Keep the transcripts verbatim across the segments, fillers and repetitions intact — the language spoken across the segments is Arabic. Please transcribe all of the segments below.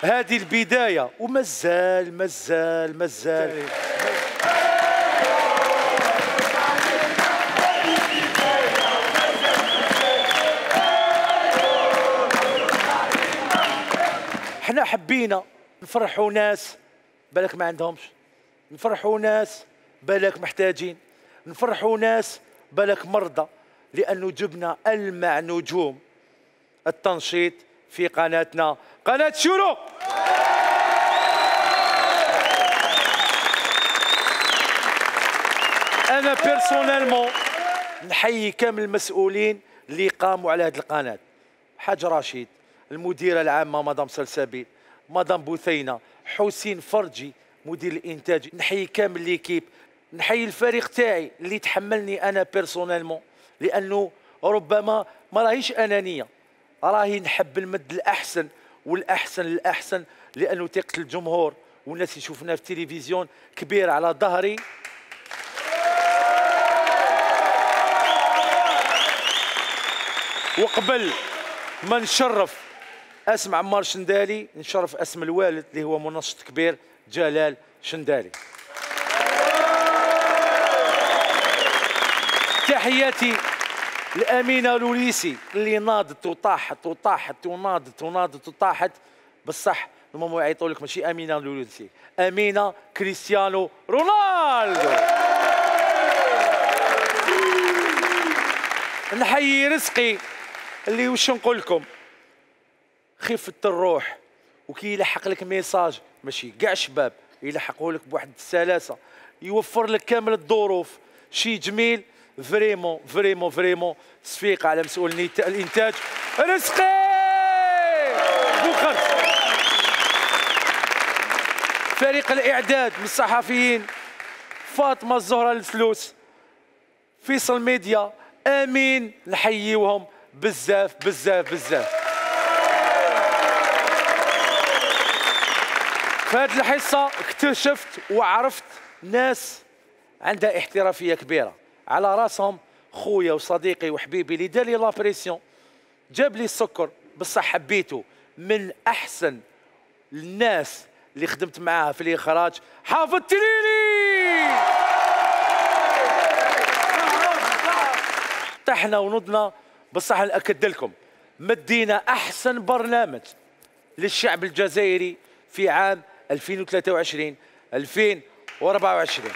هذه البداية ومازال مازال مازال احنا حبينا نفرحوا ناس بالك ما عندهمش، نفرحوا ناس بالك محتاجين، نفرحوا ناس بالك مرضى، لأنه جبنا ألمع نجوم التنشيط في قناتنا قناة شروق. أنا بيرسونيلمون نحيي كامل المسؤولين اللي قاموا على هذه القناة، حاج رشيد، المديرة العامة مدام سلسبيل، مدام بثينة، حسين فرجي مدير الإنتاج، نحيي كامل ليكيب، نحيي الفريق تاعي اللي تحملني أنا بيرسونيلمون، لأنه ربما ما راهيش أنانية، راهي نحب المد الأحسن والأحسن الأحسن، لأنه ثقة الجمهور والناس يشوفنا في التلفزيون كبير على ظهري. وقبل ما نشرف اسم عمار شندالي نشرف اسم الوالد اللي هو منشط كبير جلال شندالي. تحياتي لأمينة لوليسي اللي ناضت وطاحت وطاحت وناضت وناضت وطاحت، بصح هما يعيطوا لك ماشي أمينة لوليسي، أمينة كريستيانو رونالدو. نحيي رزقي اللي وش نقول لكم خفة الروح، وكي يلحق لك ميساج ماشي كاع شباب يلحقوا لك بواحد السلاسة، يوفر لك كامل الظروف، شي جميل فريمون فريمون فريمون. صفيقة على مسؤول الانتاج رزقي بوخرج. فريق الاعداد من الصحفيين فاطمة الزهرة الفلوس، فيصل ميديا، امين، نحييوهم بزاف بزاف بزاف. في هذه الحصة اكتشفت وعرفت ناس عندها احترافية كبيرة، على راسهم خويا وصديقي وحبيبي اللي دار لي لابريسيون، جاب لي السكر، بصح حبيته، من احسن الناس اللي خدمت معاها في الاخراج حافظ تليلي. طحنا ونضنا، بصح نأكد لكم مدينا احسن برنامج للشعب الجزائري في عام ألفين وثلاثة وعشرين ألفين وأربعة وعشرين.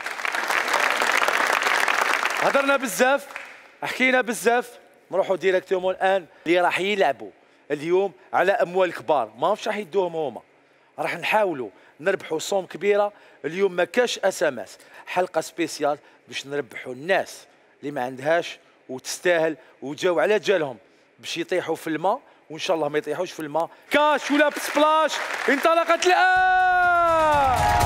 هضرنا بزاف، حكينا بزاف، نروحوا ديريكتومون الان اللي راح يلعبوا اليوم على اموال كبار، ما راح يدوهم هما، راح نحاولوا نربحوا صوم كبيره. اليوم ما كاش اس ام اس، حلقه سبيسيال باش نربحوا الناس اللي ما عندهاش وتستاهل وجاو على جالهم باش يطيحوا في الماء، وان شاء الله ما يطيحوش في الماء. كاش ولا سبلاش انطلقت الان.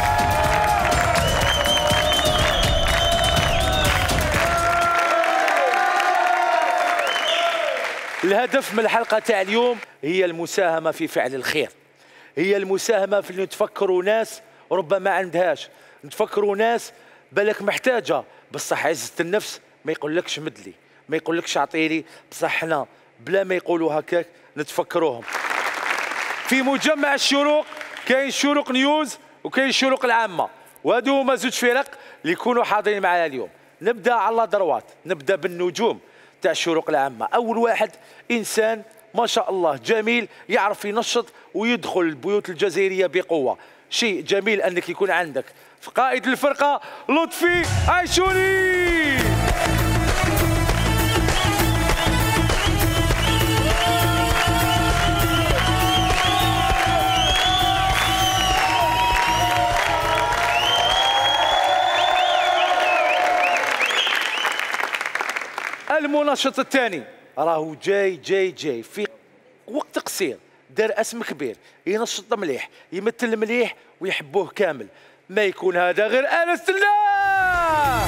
الهدف من الحلقة تاع اليوم هي المساهمة في فعل الخير، هي المساهمة في اللي نتفكروا ناس ربما ما عندهاش، نتفكروا ناس بالك محتاجة، بصح عزة النفس ما يقولكش مدلي، ما يقولكش اعطيلي، بصح حنا بلا ما يقولوا هكاك نتفكروهم. في مجمع الشروق كاين شروق نيوز وكاين شروق العامة، وهادو هما زوج فرق اللي يكونوا حاضرين معنا اليوم. نبدا على دروات، نبدا بالنجوم تاع الشروق العامة. أول واحد إنسان ما شاء الله جميل، يعرف ينشط ويدخل البيوت الجزائرية بقوة. شيء جميل أنك يكون عندك في قائد الفرقة لطفي عيشوني. المنشط الثاني راهو جاي جاي جاي في وقت قصير، دار اسم كبير، ينشط مليح، يمثل مليح ويحبوه كامل، ما يكون هذا غير انس الله.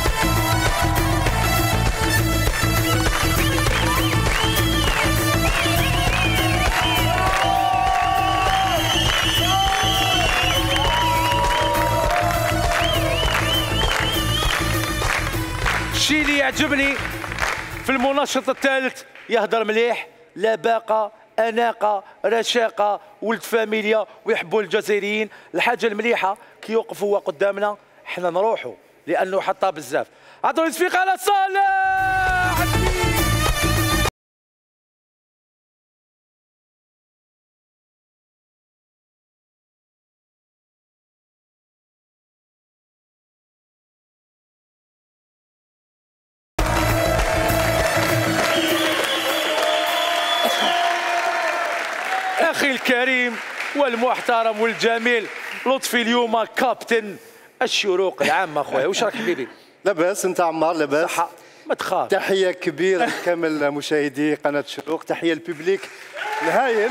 الشيء اللي يعجبني في المنشط الثالث يهدر مليح، لا باقة اناقه رشاقه ولد فاميليا ويحبوا الجزائريين. الحاجه المليحه كي يوقف هو قدامنا حنا نروحوا لانه حطها بزاف. عطوا التصفيق على صالح. أخي الكريم والمحترم والجميل لطفي اليوم كابتن الشروق العامة. خويا واش راك حبيبي؟ لاباس انت عمار؟ لاباس صحة ما تخاف. تحية كبيرة لكامل مشاهدي قناة الشروق، تحية الببليك الهايل.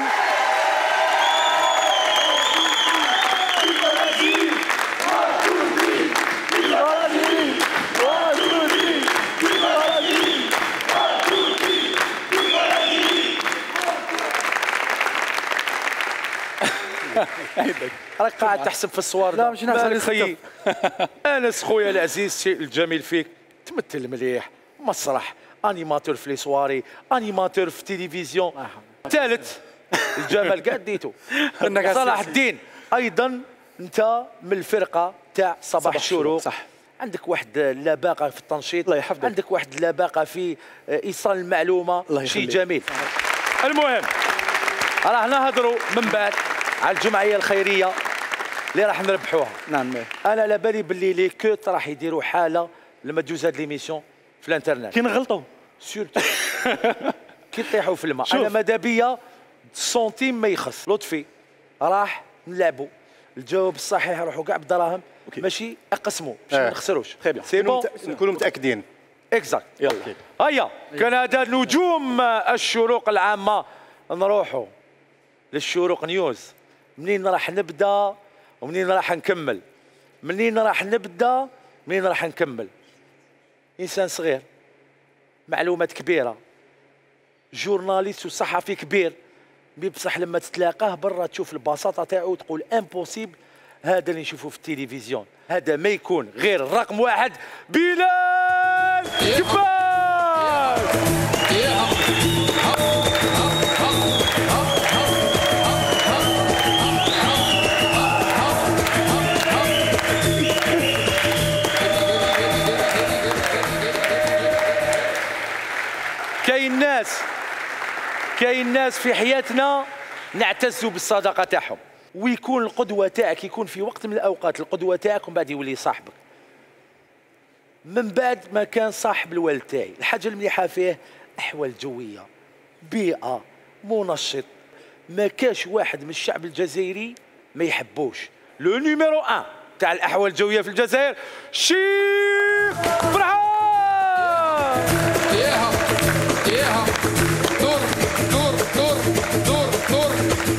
راك قاعد تحسب في الصور. لا مش نحسب خيي. انس خويا العزيز، الشيء الجميل فيك تمثل مليح، مسرح، انيماتور في لي سواري، انيماتور في التلفزيون. ثالث الجمال كاع ديتو. صلاح الدين ايضا انت من الفرقه تاع صباح الشروق. صح. عندك واحد اللباقه في التنشيط، الله يحفظك. عندك واحد اللباقه في ايصال المعلومه، شيء جميل. المهم راه نهضروا من بعد على الجمعيه الخيريه اللي راح نربحوها. نعم. انا على بالي باللي لي كوت راح يديروا حاله لما تجوز هاد ليميسيون في الانترنت. كي نغلطوا سورتو كي يطيحوا في الماء. انا ماذا بيا سنتيم ما يخص. لطفي راح نلعبوا الجواب الصحيح يروحوا كاع بالدراهم، ماشي اقسموا باش ما نخسروش. سي بون نكونوا متاكدين. اكزاكت. يلا هيا كان هذا نجوم الشروق العامه. نروحوا للشروق نيوز. منين راح نبدا ومنين راح نكمل؟ منين راح نبدا منين راح نكمل؟ انسان صغير، معلومات كبيره، جورناليست وصحفي كبير، بصح لما تتلاقاه برا تشوف البساطه تاعو تقول امبوسيبل. هذا اللي نشوفه في التلفزيون، هذا ما يكون غير الرقم واحد بلال كباش. كاين ناس كاين ناس في حياتنا نعتز بالصداقه تاعهم، ويكون القدوه تاعك يكون في وقت من الاوقات القدوه تاعك ومن بعد يولي صاحبك. من بعد ما كان صاحب الوالد تاعي، الحاجه المليحه فيه احوال جويه، بيئه، منشط. ما كاش واحد من الشعب الجزائري ما يحبوش. لو نيميرو واحد تاع الاحوال الجويه في الجزائر شيخ فرحان. دور دور دور دور دور.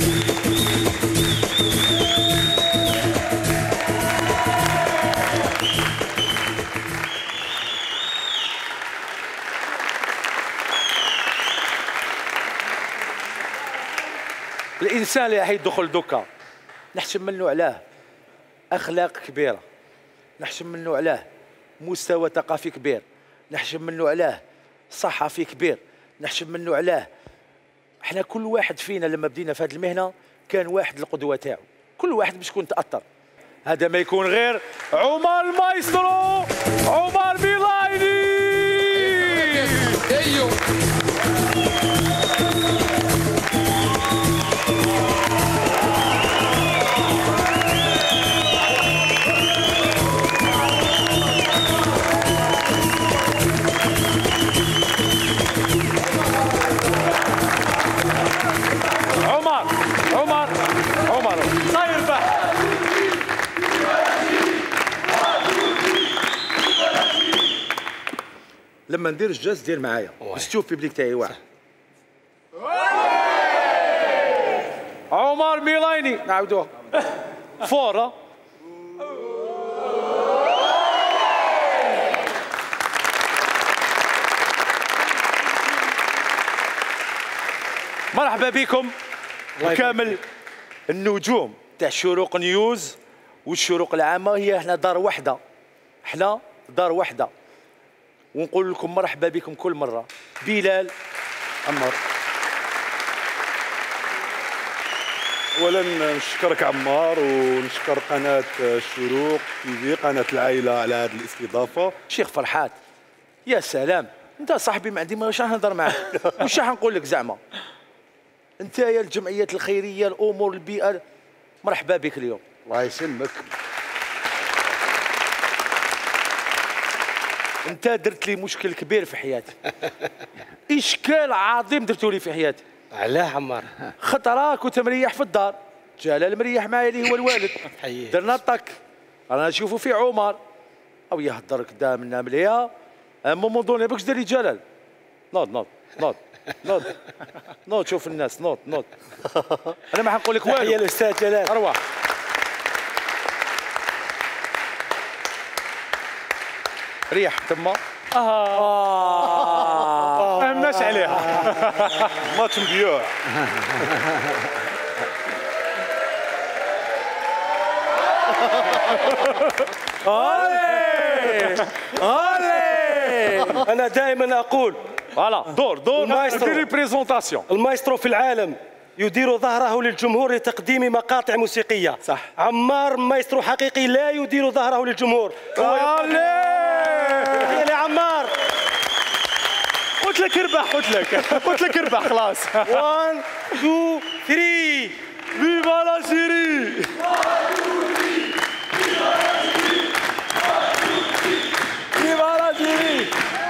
الانسان اللي راح يدخل دوكا نحشم منه علاه اخلاق كبيره، نحشم منه علاه مستوى ثقافي كبير، نحشم منه علاه صحفي كبير، نحشم منه علاه. احنا كل واحد فينا لما بدينا في هذه المهنه كان واحد القدوه تاعو، كل واحد باش يكون تاثر. هذا ما يكون غير عمر المايسترو عمر ميلايني. ايوه لما ندير الجاز دير معايا باش تشوف بيبليك تاعي واحد. عمر ميلايني نعاودوها فورا. مرحبا بكم كامل النجوم تاع شروق نيوز والشروق العامه. هي احنا دار واحده، احنا دار واحده، ونقول لكم مرحبا بكم كل مره. بلال عمار اولا نشكرك عمار ونشكر قناه الشروق تي في قناه العائله على هذه الاستضافه. شيخ فرحات يا سلام، انت صاحبي ما عندي واش راح نهضر معاك واش راح نقول لك زعما. انت يا الجمعيات الخيريه الامور البيئه مرحبا بك اليوم. الله يسلمك. انت درت لي مشكل كبير في حياتي اشكال عظيم درتو لي في حياتي. علاه عمار؟ خطره كنت مريح في الدار، جلال مريح معايا اللي هو الوالد درنا طك، انا نشوفوا في عمر او يهضر كدا منا مليها مومون دوني باش دير لي جلال نوض نوض نوض نوض نوض شوف الناس نوض نوض انا ما حنقول لك والو. تحية الاستاذ جلال. ارواح. ريح تما. اه ما همناش عليها. ماتش مبيوع. الي الي انا دائما اقول فوالا دور دور المايسترو. ديري بريزونطاسيون. المايسترو في العالم يدير ظهره للجمهور لتقديم مقاطع موسيقيه. صح. عمار مايسترو حقيقي لا يدير ظهره للجمهور. الي يا عمار. قلت لك اربح، قلت لك قلت لك اربح خلاص. واحد اثنين ثلاثة. فيفا لا سيري. فيفا لا سيري.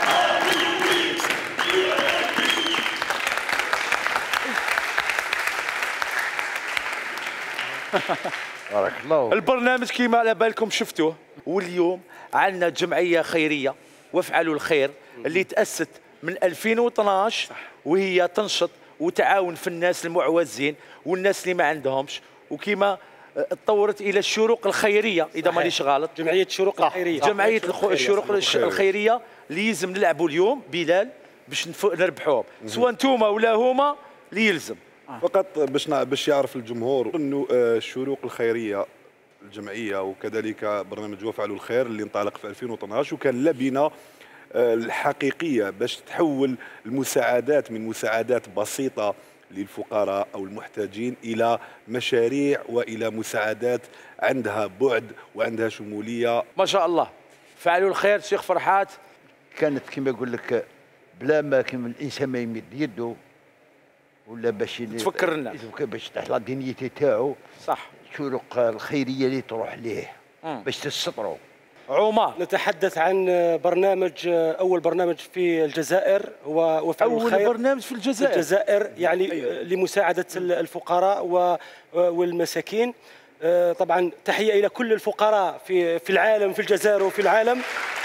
بارك الله. البرنامج كيما على بالكم شفتوه، واليوم عندنا جمعيه خيريه وافعلوا الخير اللي تأسست من ألفين واثناش وهي تنشط وتعاون في الناس المعوزين والناس اللي ما عندهمش، وكيما تطورت الى الشروق الخيريه اذا مانيش غلط. جمعيه الشروق الخيريه. جمعيه الشروق الخيريه اللي يلزم نلعبوا اليوم بلال باش نربحوهم، سواء انتوما ولا هما اللي يلزم. فقط باش باش يعرف الجمهور انه الشروق الخيريه الجمعيه وكذلك برنامج وافعلوا الخير اللي انطلق في ألفين واثناش وكان لبنه الحقيقيه باش تحول المساعدات من مساعدات بسيطه للفقراء او المحتاجين الى مشاريع والى مساعدات عندها بعد وعندها شموليه. ما شاء الله. فعلوا الخير شيخ فرحات كانت كما يقول لك بلا ما كما الانسان ما يمد يده ولا باش تفكر الناس باش تحلى الدينيتي تاعو. صح. الشروق الخيريه اللي تروح ليه باش تستروا. عمر نتحدث عن برنامج اول برنامج في الجزائر هو وفعلوا اول الخير. برنامج في الجزائر. في الجزائر يعني أيوة. لمساعده الفقراء والمساكين. طبعا تحيه الى كل الفقراء في في العالم في الجزائر وفي العالم.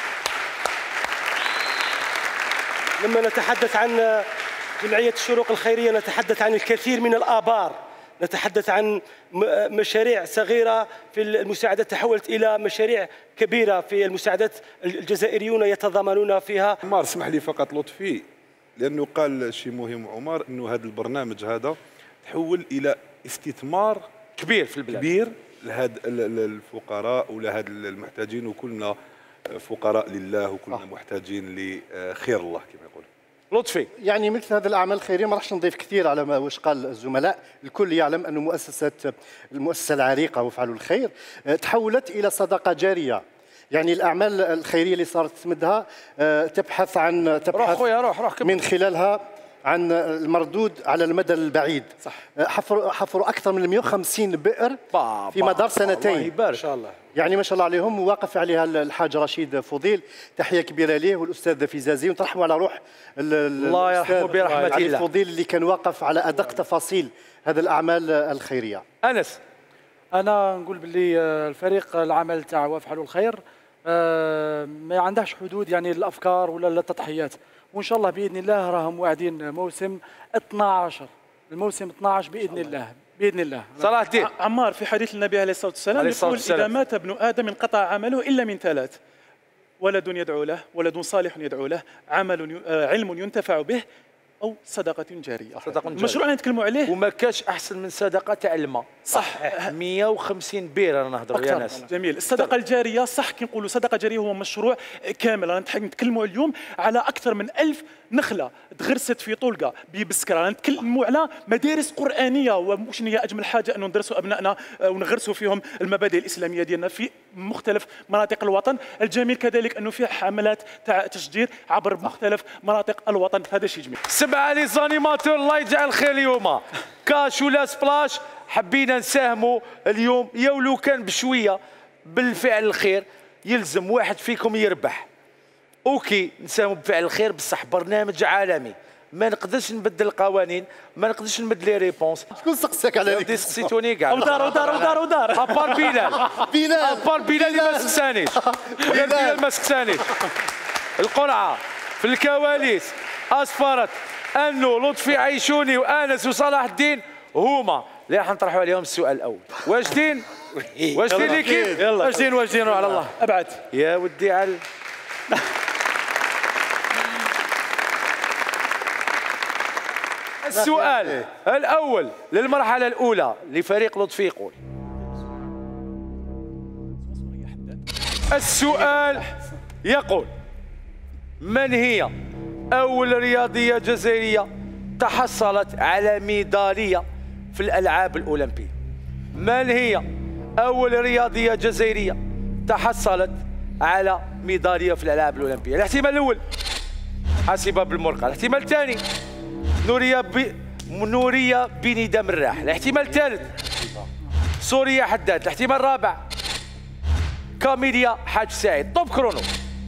لما نتحدث عن جمعيه الشروق الخيريه نتحدث عن الكثير من الآبار، نتحدث عن مشاريع صغيرة في المساعدات تحولت إلى مشاريع كبيرة في المساعدات. الجزائريون يتضامنون فيها. عمار اسمح لي فقط لطفي، لأنه قال شيء مهم عمر، أنه هذا البرنامج هذا تحول إلى استثمار كبير في البلاد كبير لهاد الفقراء ولهاد المحتاجين، وكلنا فقراء لله وكلنا محتاجين لخير الله كما يقول. لطفي. يعني مثل هذه الاعمال الخيريه ما راحش نضيف كثير على ما واش قال الزملاء، الكل يعلم أن مؤسسه المؤسسه العريقه وافعلوا الخير تحولت الى صدقه جاريه. يعني الاعمال الخيريه اللي صارت تمدها تبحث عن تبحث روح خويا روح روح من خلالها عن المردود على المدى البعيد. صح. حفروا حفروا اكثر من مئة وخمسين بئر با في مدار سنتين. الله يبارك. ان شاء الله. يعني ما شاء الله عليهم. وواقف عليها الحاج رشيد فضيل، تحيه كبيره ليه والاستاذ فيزازي، ونترحموا على روح الله يرحمه برحمه الله فضيل اللي كان واقف على ادق تفاصيل هذه الاعمال الخيريه. انس. انا نقول باللي الفريق العمل تاع وافعلوا الخير ما عندهاش حدود يعني الافكار ولا التضحيات، وان شاء الله باذن الله راهم واعدين موسم اثناش، الموسم اثناش باذن الله باذن الله. صلاح الدين. عمار في حديث النبي عليه الصلاه والسلام يقول اذا مات ابن ادم انقطع عمله الا من ثلاث: ولد يدعو له، ولد صالح يدعو له، عمل علم ينتفع به، او صدقه جاريه. صدقة جارية. المشروع اللي نتكلموا عليه وما كاش احسن من صدقه تاع الماء. صح. مية وخمسين بيره رانا نهضروا يا ناس. جميل. الصدقه الجاريه صح كي نقولوا صدقه جاريه هو مشروع كامل. رانا نتكلموا اليوم على اكثر من ألف نخله تغرست في طولقه ببسكره. رانا نتكلموا على مدارس قرانيه، وشنو هي اجمل حاجه انه ندرسوا ابنائنا ونغرسوا فيهم المبادئ الاسلاميه ديالنا في مختلف مناطق الوطن. الجميل كذلك انه فيه حملات تاع تشجير عبر مختلف مناطق الوطن. هذا شيء جميل. سبعه لي زانيماتور الله يجعل الخير اليوم. كاش ولا سبلاش حبينا نساهموا اليوم يا ولو كان بشويه بالفعل الخير. يلزم واحد فيكم يربح. اوكي نساهموا بفعل الخير بصح برنامج عالمي. ما نقدرش نبدل القوانين، ما نقدرش نبدل لي ريبونس. شكون سقساك على هذيك؟ سقسيتوني كاع. ودار ودار ودار ودار. ابار بلال. بلال. ابار بلال اللي ما سقسانيش. بلال ما سقسانيش. القرعه في الكواليس اسفرت انه لطفي عيشوني وانس وصلاح الدين هما اللي راح نطرحوا عليهم السؤال الاول. واجدين؟ واجدين ليكيب؟ واجدين واجدين على الله. ابعد يا ودي على السؤال الأول للمرحلة الأولى لفريق لطفي يقول: السؤال يقول: من هي أول رياضية جزائرية تحصلت على ميدالية في الألعاب الأولمبية؟ من هي أول رياضية جزائرية تحصلت على ميدالية في الألعاب الأولمبية؟ الاحتمال الأول حاسبة بالمرقة. الاحتمال الثاني نورية بي... نورية بندى مراح. الاحتمال الثالث سوريا حداد. الاحتمال الرابع كاميليا حاج سعيد. طب كرونو.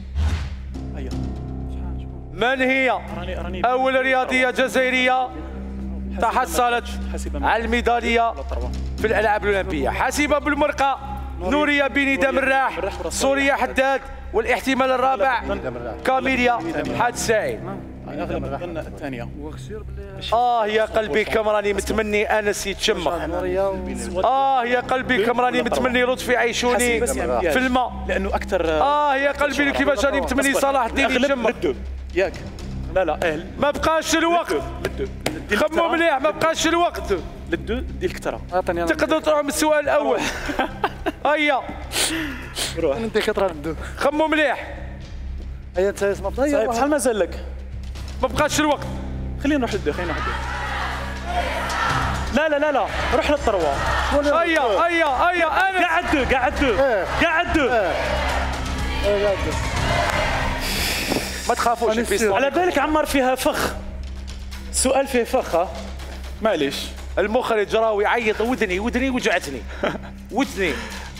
من هي أول رياضية جزائرية تحصلت على الميدالية في الألعاب الأولمبية؟ حاسبة بالمرقة، نورية بندى مراح، سوريا حداد، والاحتمال الرابع كاميليا حاج سعيد. اغلب الظن الثانيه. اه يا قلبي كم راني متمني انس يتشمخ. اه يا قلبي كم راني متمني لطفي عيشوني في الماء لانه اكثر. اه يا قلبي كيفاش راني متمني صلاح الدين يتشمخ. ياك لا لا اهل ما بقاش الوقت. خمو مليح ما بقاش الوقت. للدو دي الكثره. تقدروا تروحوا من السؤال الاول. هيا روح انت كترى للدو. خمو مليح. هيا انت اسمع طيب شحال مازال لك؟ ما بقاش الوقت. خلينا نروح للدو. خلينا نروح للدو. لا لا لا لا روح للطروه. هيا هيا هيا انا قاعد دو قاعد دو قاعد دو. ما تخافوش على بالك عمار فيها فخ. سؤال فيه فخ. ها معليش. المخرج راهو يعيط. ودني ودني وجعتني ودني.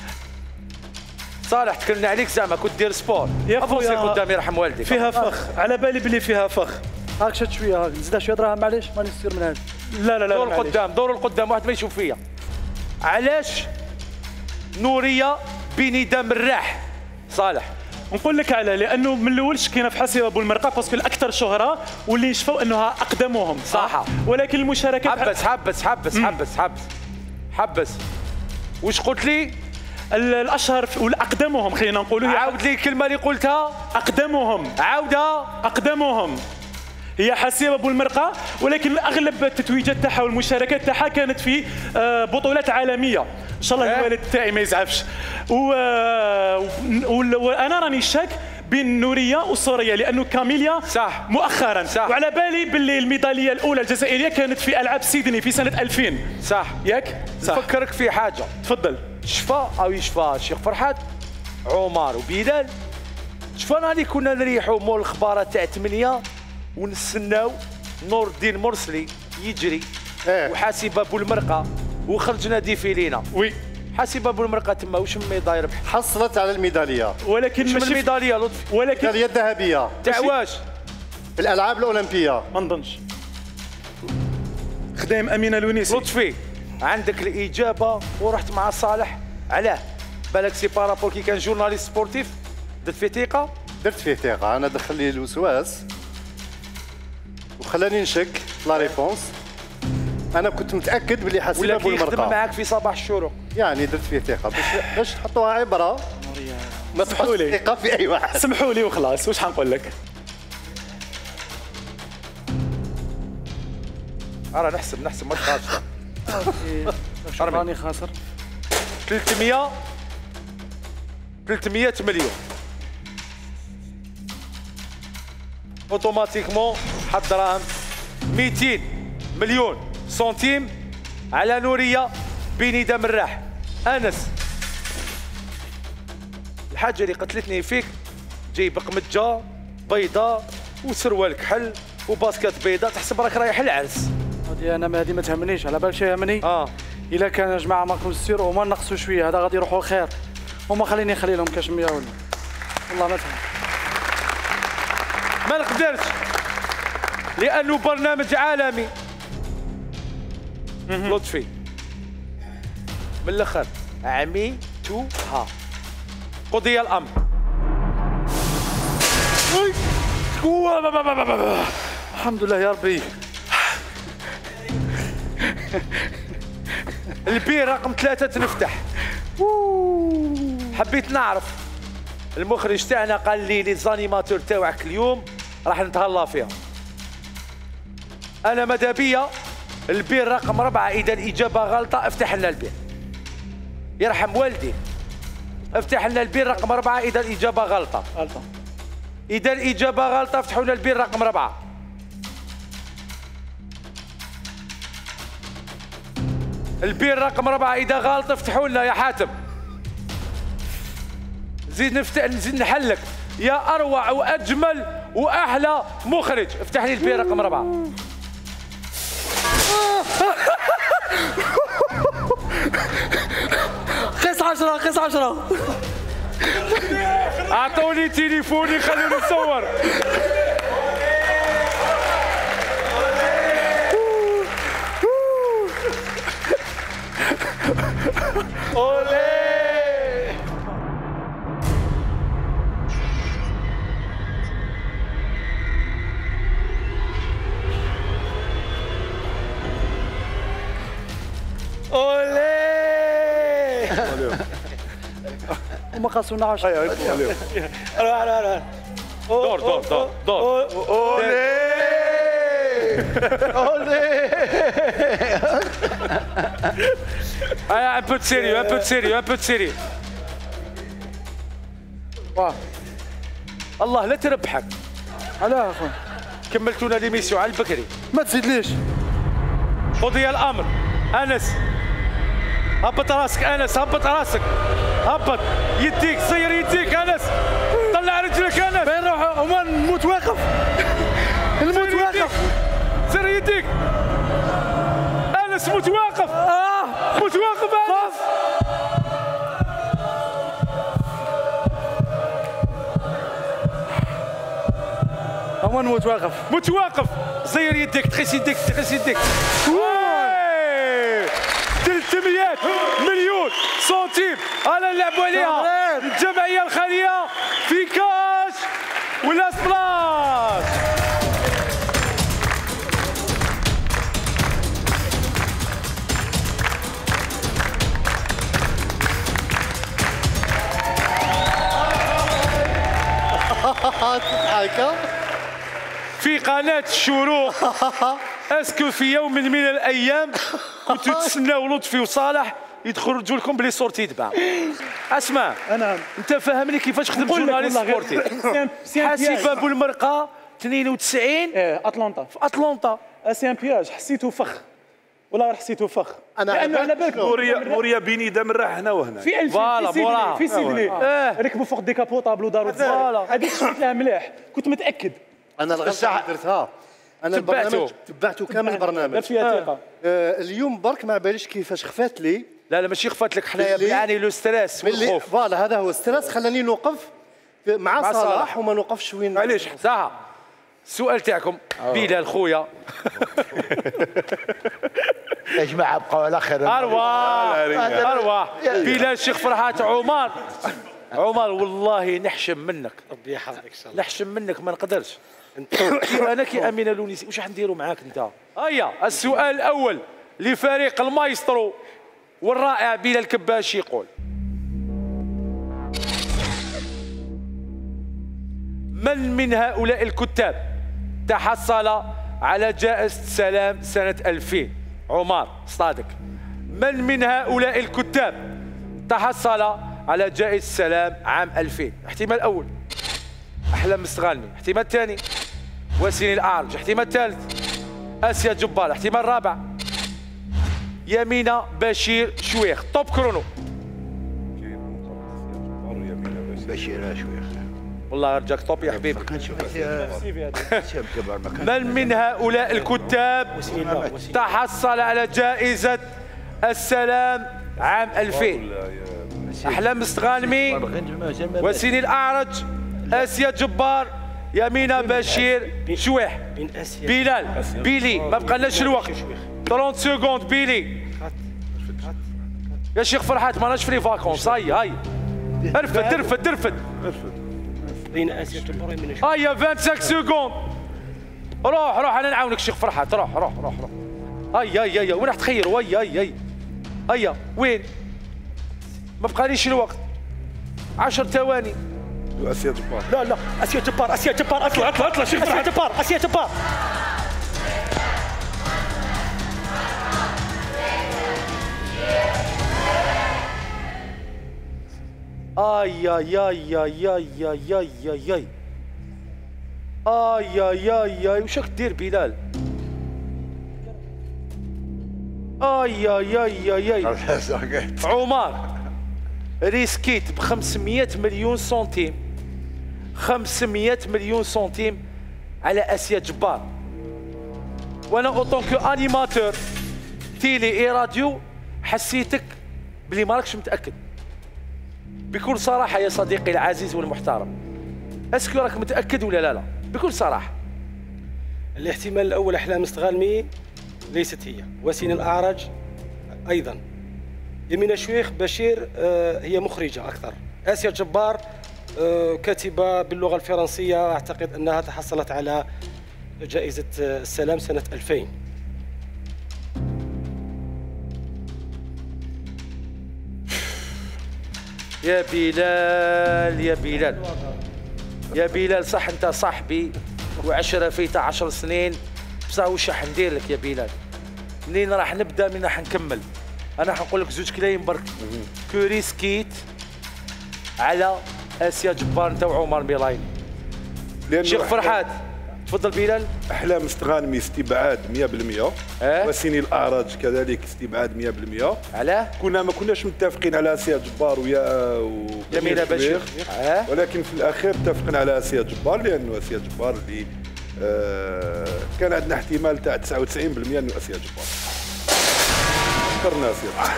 صالح تكلمنا عليك زعما كنت دير سبور. يا خويا قدامي يرحم والديك. فيها فخ. على بالي بلي فيها فخ. هاك شد شويه. هاك نزيدها شويه دراهم معليش ماني نسير من هذا. لا لا لا دور القدام دور القدام واحد ما يشوف فيا. علاش نوريه بندى مراح؟ صالح نقول لك على لانه من الاول شكينا في حاسبه بالمرقه باسكو الاكثر شهره واللي نشفوا انها اقدمهم. صح. ولكن المشاركات حبس حبس حبس حبس حبس حبس. واش قلت لي؟ الاشهر والاقدمهم خلينا نقولوا. عاود لي الكلمه اللي قلتها. اقدمهم. عاودها. اقدمهم هي حاسبه بالمرقه، ولكن اغلب التتويجات تاعها والمشاركات تاعها كانت في بطولات عالميه. ان شاء الله الوالد تاعي ما يزعفش. وانا راني شاك بين نوريه وسوريا لانه كاميليا صح مؤخرا صح. وعلى بالي باللي الميداليه الاولى الجزائريه كانت في العاب سيدني في سنه ألفين. صح ياك؟ صح. نفكرك في حاجه. تفضل. شفا او يشفى الشيخ فرحات عمر وبلال. شفا راني كنا نريحوا مول الخباره تاع ثمانية ونستناو نور الدين مرسلي يجري اه. وحاسبه بالمرقه وخرجنا ديفيلينا. وي حاسبه بالمرقه تما واش ميداليه ربح؟ حصلت على الميداليه. ولكن مش ماشي الميداليه لطفي. ولكن الميداليه الذهبيه تاع واش؟ في الالعاب الاولمبيه. ما نظنش. خدام امينه لونيسي. لطفي عندك الاجابه ورحت مع صالح. علاه؟ بالك سي بارابور كي كان جورناليست سبورتيف درت فيه ثقه؟ درت فيه ثقه. انا دخل لي الوسواس وخلاني نشك في لا ريبونس. انا كنت متاكد باللي حاسبه ولا بالمرقه. كيخدم معاك في صباح الشروق. يعني درت فيه ثقه باش باش تحطوها عبره. ما تحطش ثقه في اي واحد. سمحوا لي وخلاص. واش حنقول لك؟ راه نحسب نحسب ما تخافش. شوف راني خاسر. ثلاثمية ثلاثمية مليون اوتوماتيكمون حط دراهم. مئتين مليون سنتيم على نوريه بندى مراح. انس الحاجه اللي قتلتني فيك جايب قمجه بيضاء وسروال كحل وباسكت بيضاء، تحسب راك رايح العرس. هذه انا ما هذه ما تهمنيش، على بالك يهمني اه الا كان يا جماعه معكم السير وما نقصوا شويه هذا غادي يروحوا الخير، وما خليني نخلي لهم كاش مية ولا والله ما تهم. ما نقدرش لانه برنامج عالمي. لطفي من الاخر عميتوها. قضي الامر. الحمد لله يا ربي. البي رقم ثلاثة تنفتح. حبيت نعرف المخرج تاعنا قال لي لي زانيماتور تاعك اليوم راح نتهلا فيها. انا ماذا بيا البير رقم أربعة، إذا الإجابة غلطة افتح لنا البير. يرحم والدي. افتح لنا البير رقم أربعة إذا الإجابة غلطة. غلطة. إذا الإجابة غلطة افتحوا لنا البير رقم أربعة. البير رقم أربعة إذا غلط افتحوا لنا يا حاتم. زيد نفتح نزيد نحلك يا أروع وأجمل وأحلى مخرج. افتح لي البير رقم أربعة. قيس عشرة قيس عشرة. أعطوني تليفوني خلوني نصور. أولي. أولي. وما قاسونا عشرة. روح روح روح. دور دور دور دور. اولي اولي. un peu de sérieux, un peu de sérieux, un peu de sérieux. واه الله لا تربحك. علاه اخويا كملتونا ليميسيون على البكري. ما تزيدليش. قضي الامر. انس هبط راسك. انس هبط راسك. هبط يديك صير يديك. انس طلع رجلك. انس فين نروح عمان نموت واقف. نموت واقف. سير يديك. انس موت واقف. اه موت واقف. انس عمان نموت واقف. موت واقف. صير يديك. تخيس يديك. تخيس يديك. ثلاثمية مليون سنتيم انا نلعبوا عليها. الجمعيه الخيريه في كاش ولا سبلاش. تضحك في قناه الشروق. اسكو في يوم من الايام كنتوا تستناو لطفي وصالح يدخلوا لكم بلي صورتي تباع؟ اسمع انا انت فاهمني كيفاش خدم جورناليست سبورتي. حاسب ابو المرقه اثنين وتسعين ايه اتلانتا في اتلانتا. سي ان بياج حسيته فخ ولا غير حسيته فخ. أنا لانه على بالك موريا موريا بيني من راح هنا وهنا. في ألف فوالا، في سيدني فوالا. في سيدني آه. ركبوا فوق ديكابوطابل وداروا فوالا. هذيك شفت لها مليح كنت متاكد. انا الغلطه اللي درتها انا تبعته. البرنامج تبعته كامل البرنامج. درت فيها ثقه. آه اليوم برك ما باليش كيفاش خفات لي. لا لا ماشي خفات لك حنايا اللي- بنعاني لو ستريس ملي والخوف. فوالا هذا هو الستريس خلاني نوقف مع, مع صلاح, صلاح. وما نوقفش وين. معليش ساعه. السؤال تاعكم بلال خويا. يا جماعه بقوا على خير. ارواح ارواح. بلال الشيخ فرحات. عمر عمر والله نحشم منك. ربي يحفظك ان شاء الله. نحشم منك ما نقدرش. كي انا كي امينه لونيسي واش حنديروا معاك انت؟ هيا السؤال الاول لفريق المايسترو والرائع بلال كباش يقول: من من هؤلاء الكتاب تحصل على جائزة السلام سنة ألفين. عمر صادق، من من هؤلاء الكتاب تحصل على جائزة السلام عام ألفين؟ احتمال أول أحلام مستغانمي، احتمال ثاني وسيم الأعرج، احتمال ثالث آسيا جبار، احتمال رابع يمينة بشير شويخ. توب كرونو. بشير شويخ والله رجاك توب يا حبيبي. كنشوف من من هؤلاء الكتاب تحصل على جائزة السلام عام ألفين؟ أحلام مستغانمي، وسيم الأعرج، آسيا جبار، يمينة بشير شويح. بلال بيلي، ما بقالناش الوقت. ثلاثين سكوند بيلي. يا شيخ فرحات ماناش فري فاكونس. هاي هاي ارفد ارفد ارفد بين اسيا جبار ويمينة شويح. هيا خمسة وعشرين سكوند. روح روح انا نعاونك شيخ فرحات. روح روح روح روح. هيا هيا هيا وين راح تخيروا؟ هيا هيا هيا هيا وين؟ ما بقاليش الوقت. عشر ثواني. اسيا جبار. لا لا اسيا جبار اسيا جبار. اطلع اطلع اطلع شيخ اسيا جبار اسيا جبار. اي اي اي اي اي اي اي اي اي اي اي اي اي وش راك دير بلال؟ اي اي اي اي اي عمر ريسكيت ب خمسمية مليون سنتيم، خمسمية مليون سنتيم على اسيا جبار. وانا اوطون كو انيماتور تيلي اي راديو حسيتك بلي ما راكش متاكد. بكل صراحه يا صديقي العزيز والمحترم، اسكو راك متاكد ولا لا لا؟ بكل صراحه. الاحتمال الاول احلام مستغانمي ليست هي، وسيم الأعرج ايضا، يمينة شويخ بشير آه هي مخرجه اكثر، آسيا جبار آه كاتبه باللغه الفرنسيه، اعتقد انها تحصلت على جائزه السلام سنه ألفين. يا بلال يا بلال يا بلال، صح انت صاحبي وعشرة فيتا عشر سنين، بصح واش راح ندير لك يا بلال؟ منين راح نبدا منين راح نكمل؟ انا حنقول لك زوج كلايم برك. كوري سكيت على اسيا جبار انت وعمر ميلايني. شيخ فرحات تفضل بلال. احلام مستغانمي استبعاد مية بالمية. اه؟ وسيم الأعرج كذلك استبعاد مية بالمية. علاه؟ كنا ما كناش متفقين على اسيا جبار ويا يمينة بشير. اه؟ ولكن في الاخير اتفقنا على اسيا جبار، لانه اسيا جبار اللي آه كان عندنا احتمال تاع تسعة وتسعين بالمية انه اسيا جبار. فكرنا اسيا.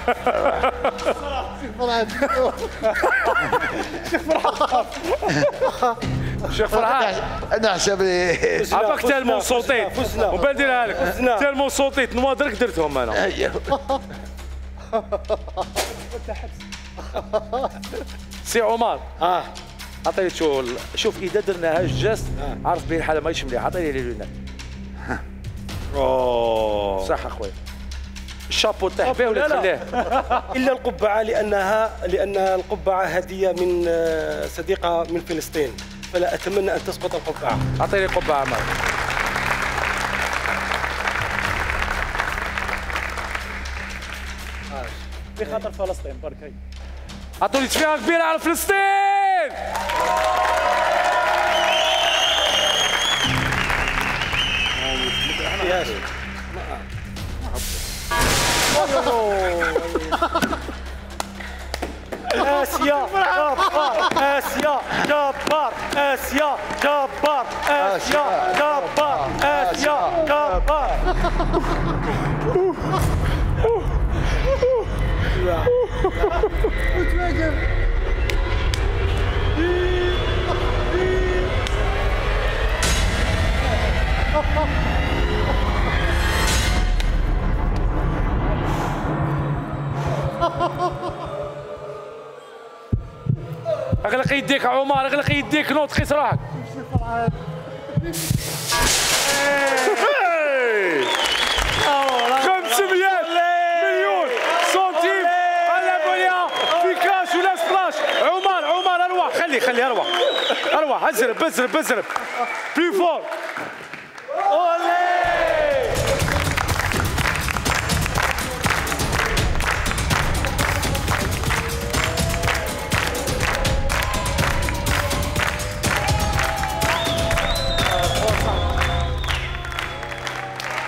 شيخ فرحات انا حسب لي عباك تالمون صوتيت وبان نديرها لك. تالمون صوتيت نواضرك درتهم انا. سي عمر اه عطيني شو شوف اذا درناها جاست عرف بين الحاله ماهيش مليحه. عطيني لي لونات. اوه صح اخويا. الشابو طيح به ولا تخليه؟ الا القبعه، لانها لان القبعه هديه من صديقه من فلسطين، فلا اتمنى ان تسقط القبعه. اعطيني قبعه معك. في خاطر فلسطين برك. هي اعطوني تفيها كبيره على فلسطين. آسيا جبار آسيا جبار آسيا جبار آسيا جبار آسيا جبار. اغلق يديك يا عمر، اغلق يديك، نوض قيس روحك. خمسمية مليون سنتيم على بوليا في كاش ولا سبلاش. عمر عمر اروح، خلي خلي اروح اروح ازرب ازرب ازرب بلي فور.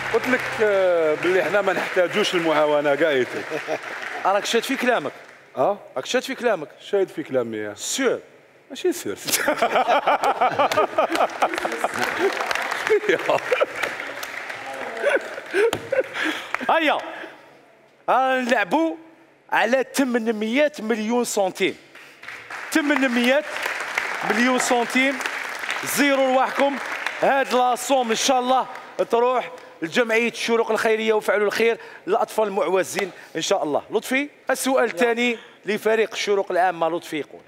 قلت لك آه، باللي احنا ما نحتاجوش المعاونه قايتك. راك شاد في كلامك. اه راك شاد في كلامك. شاهد في كلامي. سير. ماشي سير. هيا نلعبوا على ثمانمئة مليون سنتيم. ثمانمئة مليون سنتيم زيرو لوحدكم. هاد لاصوم ان شاء الله تروح لجمعيه الشروق الخيريه وفعلوا الخير للاطفال المعوزين ان شاء الله. لطفي السؤال الثاني لفريق الشروق العامه. لطفي يقول: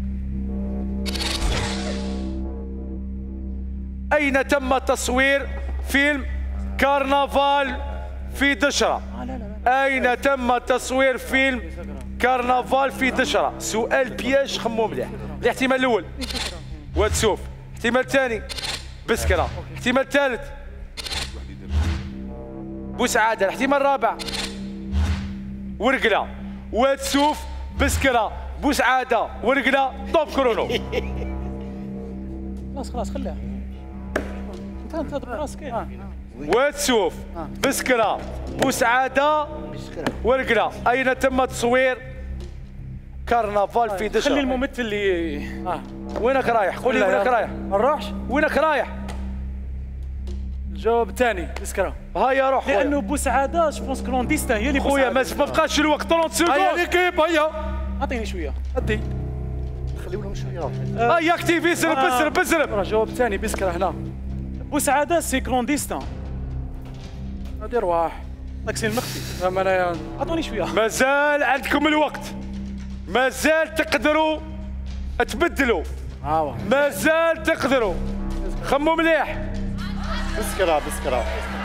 اين تم تصوير فيلم كرنفال في دشره؟ اين تم تصوير فيلم كرنفال في دشره؟ سؤال بياج، خمو مليح. الاحتمال الاول واتسوف، الاحتمال الثاني بسكره، الاحتمال الثالث بوسعاده، الاحتمال الرابع ورقله. واتسوف، بسكره، بوسعاده، ورقله. طوب كرونو. خلاص خلاص خليها انت انت تضرب راسك. واتسوف، بسكره، بوسعاده، ورقله. اين تم تصوير كرنفال في دشره؟ خلي الممثل اللي اه وينك رايح؟ قول لي وينك رايح؟ ما نروحش. وينك رايح؟ الجواب الثاني بسكره. هيا روح خويا. لانه بوسعاده جو بونس كلونديستان هي اللي خويا بوسعادة. ما بقاش الوقت. ثلاثين هيا سكوند. ليكيب هيا اعطيني شويه. ادي خليو لهم شويه. هيا اكتيفي. زرب زرب زرب. الجواب الثاني بسكره هنا. بوسعاده سي كلونديستان. هادي رواح طاكسي المخفي. فهم انايا. اعطوني شويه. مازال عندكم الوقت، مازال تقدروا تبدلوا، ها مازال تقدروا. خمو مليح. بسكره بسكره.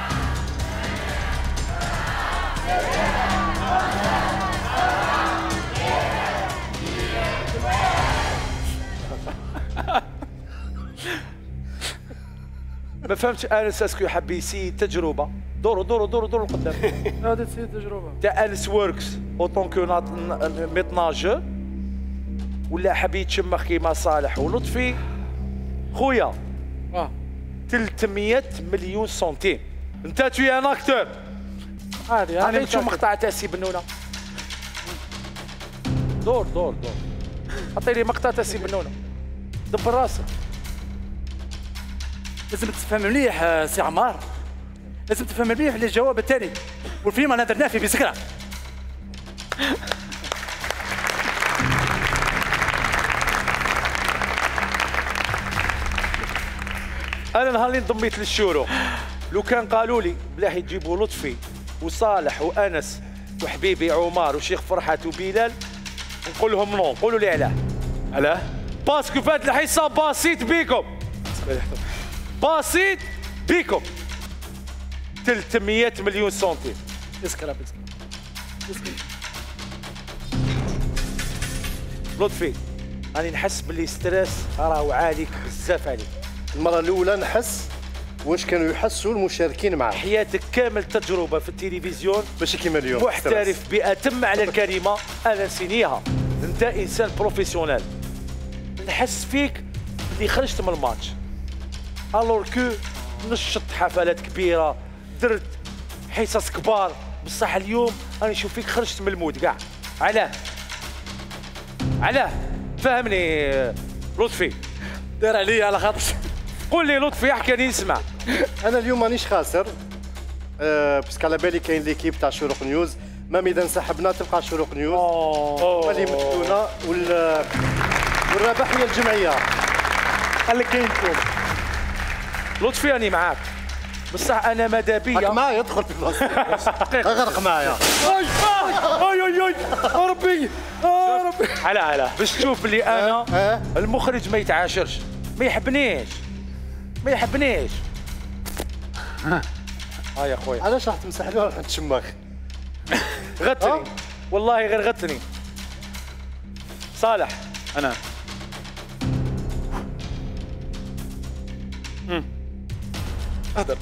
ما فهمتش انس اسكو حاب يسيد تجربه. دوروا دوروا دوروا دوروا لقدام. هذه تصير تجربه تاع انس وركس اوطون كو ميطناجو ولا حاب يتشمخ كيما صالح ولطفي. خويا اه ثلاثمئة مليون سنتيم. انت توي ان اكتور. عادي انا عطيتو مقطع تاع سي بنونه. دور دور دور. عطيني مقطع تاع سي بنونه. دبر راسك. لازم تفهم مليح آه، سي عمار. لازم تفهم مليح اللي الجواب الثاني والفيلم انا درناه فيه بسكره. انا نهار اللي انضميت للشروق لو كان قالوا لي بلاه يجيبوا لطفي وصالح وانس وحبيبي عمر وشيخ فرحات وبلال نقول لهم نو. قولوا لي علاه. علاه؟ باسكو فات الحصه بسيط بيكم. بسيط بيكم. ثلاثمئة مليون سنتيم. بسكره بسكره. لطفي راني نحس باللي ستريس راهو عاليك بزاف عليك. المره الاولى نحس واش كانوا يحسوا المشاركين معاه. حياتك كامل تجربه في التلفزيون ماشي كيما اليوم. محترف بأتم على الكلمه. انا نسينيها. انت انسان بروفيسيونيل. نحس فيك اللي خرجت من الماتش الور كو نشط حفلات كبيره درت حصص كبار. بصح اليوم انا نشوف فيك خرجت من المود كاع. علاه؟ علاه؟ فهمني لطفي. دار عليا على خاطر. قول لي لطفي احكي لي نسمع. انا اليوم مانيش خاسر أه باسكو على بالي كاين ليكيب تاع شروق نيوز. مام اذا انسحبنا تبقى شروق نيوز هما اللي يمثلونا وال والربح هي الجمعيه. قال لك كاين كوم. لطفي راني معاك بصح انا ماذا بيا راك معايا ادخل في بلاصتي. غرق معايا. اي اي اي ربي ربي. على على باش تشوف بلي انا المخرج ما يتعاشرش ما يحبنيش ما يحبنيش. ها يا خويا علاش راح تمسح لي وراح تشمخ؟ غتني والله غير غتني. صالح انا اهدر.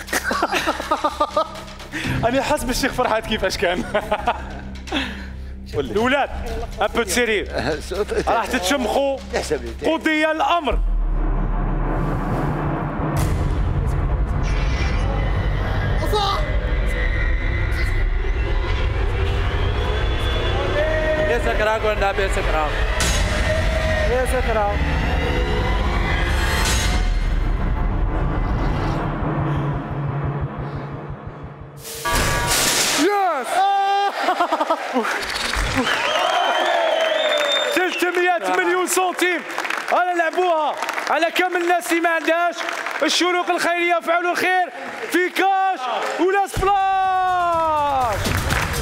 انا حاسس بالشيخ فرحات كيفاش كان. الاولاد ان بو سيري راح تتشمخوا قضي الامر. Bien sacrado, Gonda, bien sacrado. Bien sacrado. Yes! ثلاثمئة مليون سنتيم انا لعبوها على كامل الناس اللي ما عندهاش. الشروق الخيريه فعلوا الخير في كاش ولا سبلاش.